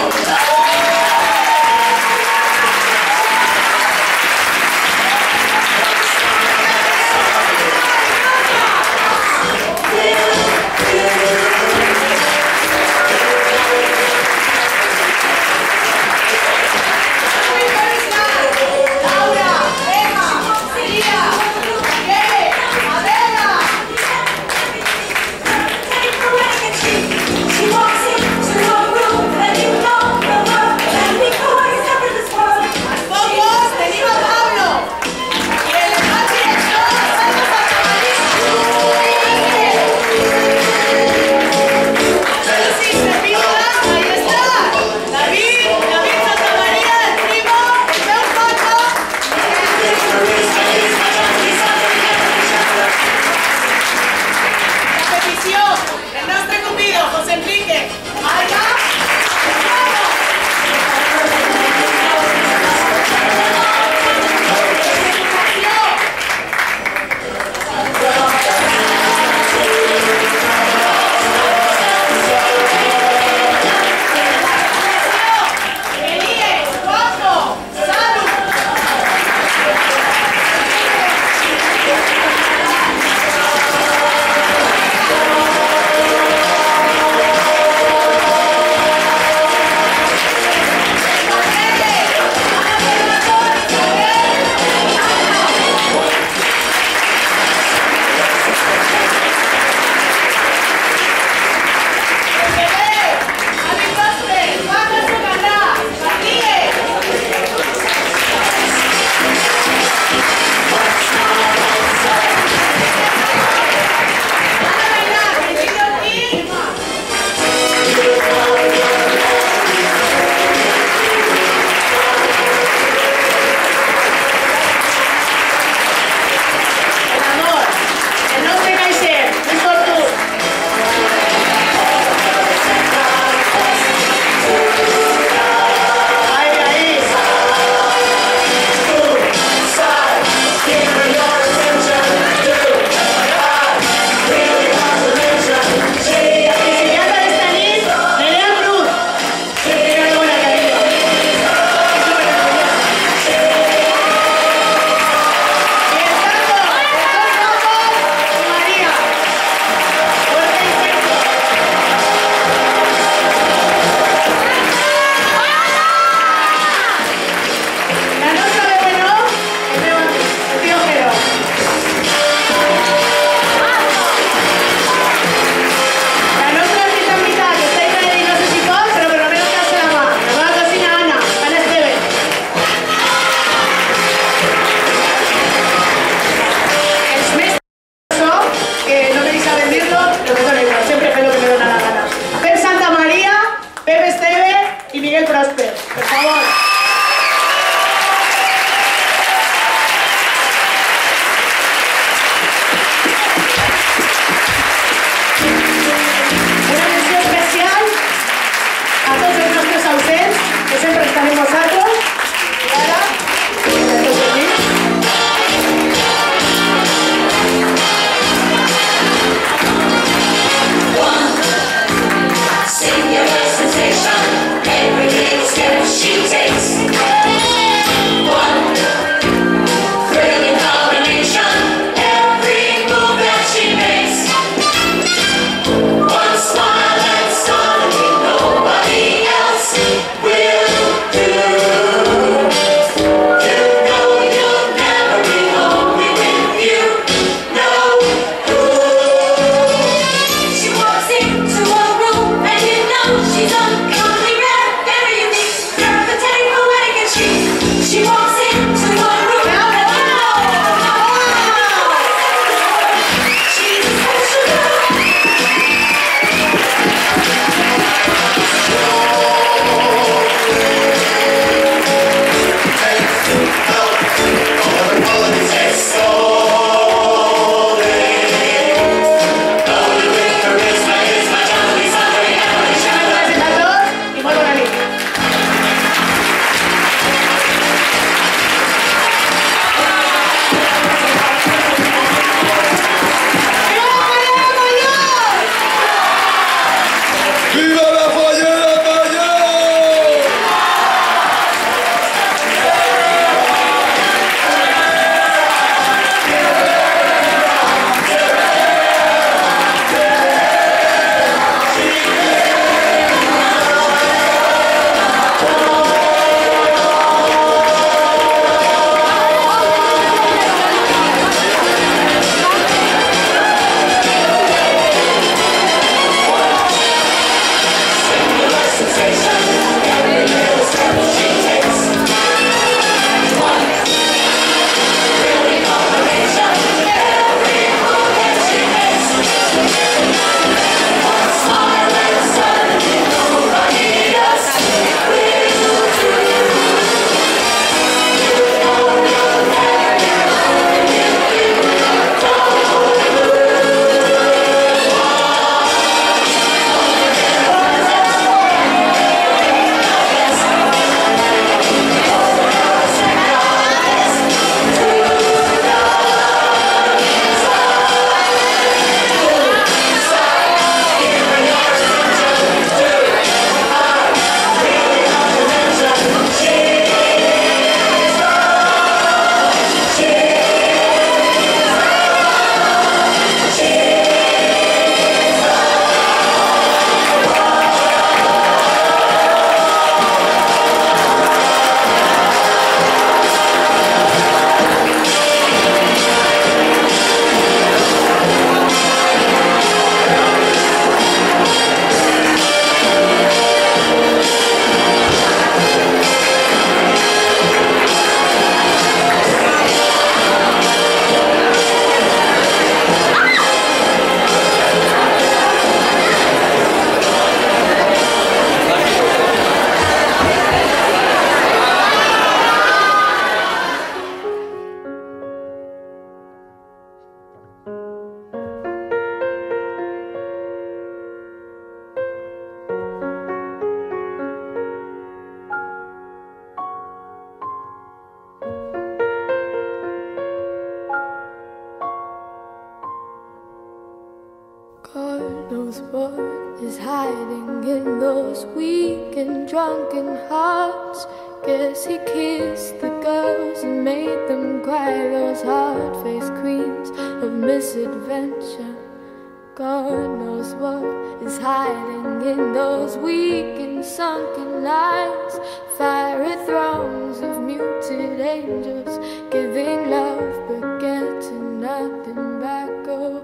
S18: God knows what is hiding in those weak and drunken hearts. Guess he kissed the girls and made them cry, those hard-faced queens of misadventure. God knows what is hiding in those weak and sunken lines, fiery thrones of muted angels, giving love but getting nothing back. Oh,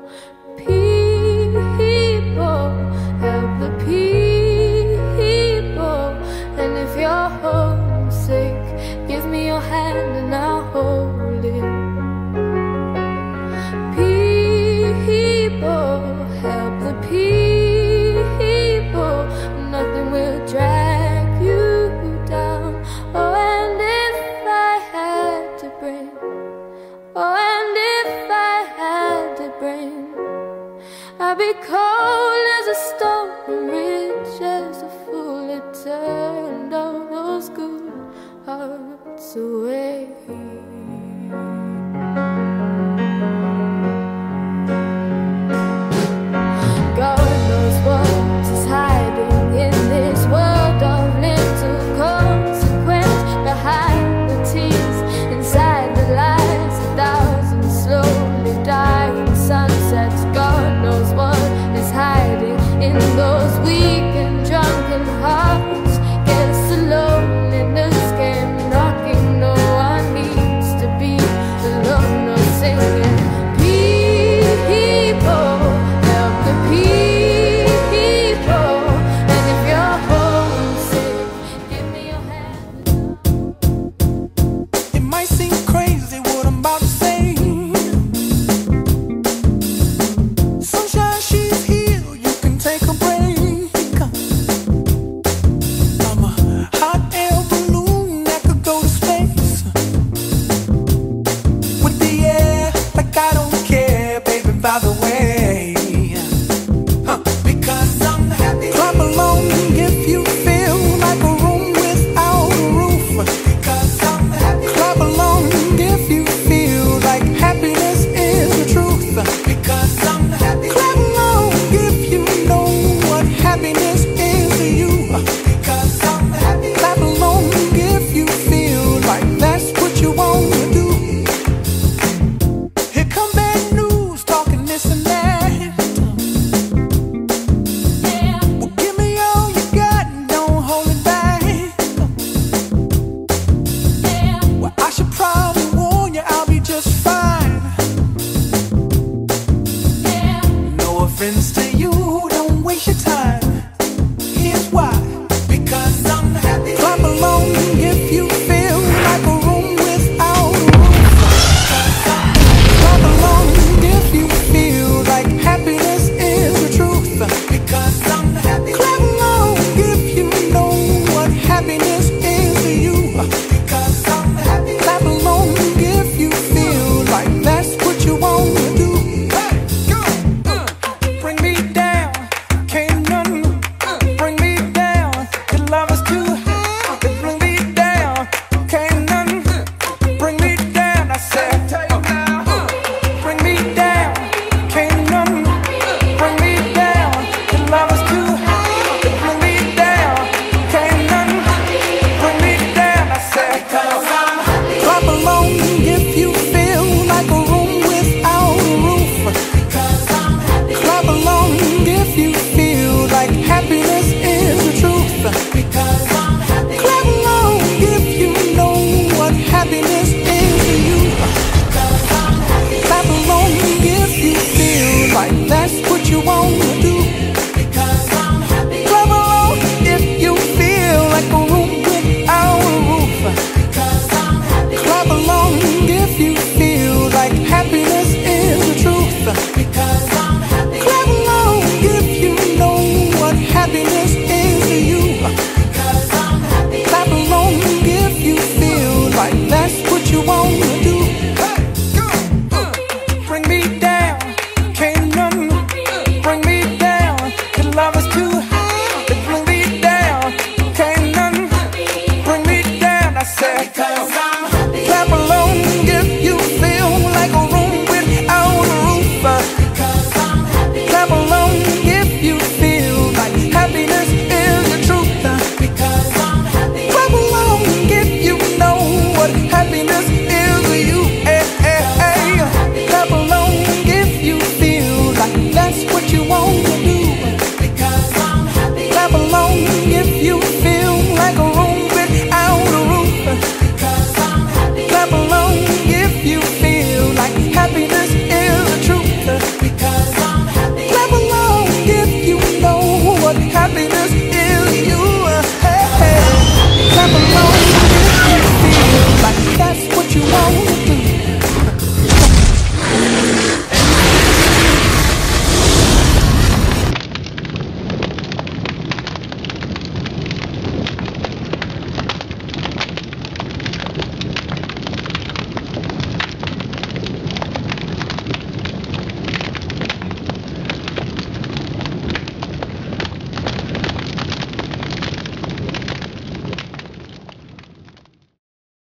S18: people, help the people. And if you're homesick, give me your hand and I'll hold it. People, help the people. Nothing will drag you down. Oh, and if I had to bring, oh, and if I had to bring, I'd be cold as a stone and rich as a fool. It turned all those good hearts away. God knows what is hiding in this world of little consequence, behind the tears, inside the lies, 1,000 slowly dying sunsets. God knows what is hiding in those weak and drunken hearts. Guess the loneliness came knocking. No one needs to be alone or singing. People, help the people. And if you're homesick, give me your hand.
S19: It might seem crazy what I'm about to say. Sunshine, she's here, you can take a break. I'm a hot air balloon that could go to space. With the air, like I don't care, baby, by the way.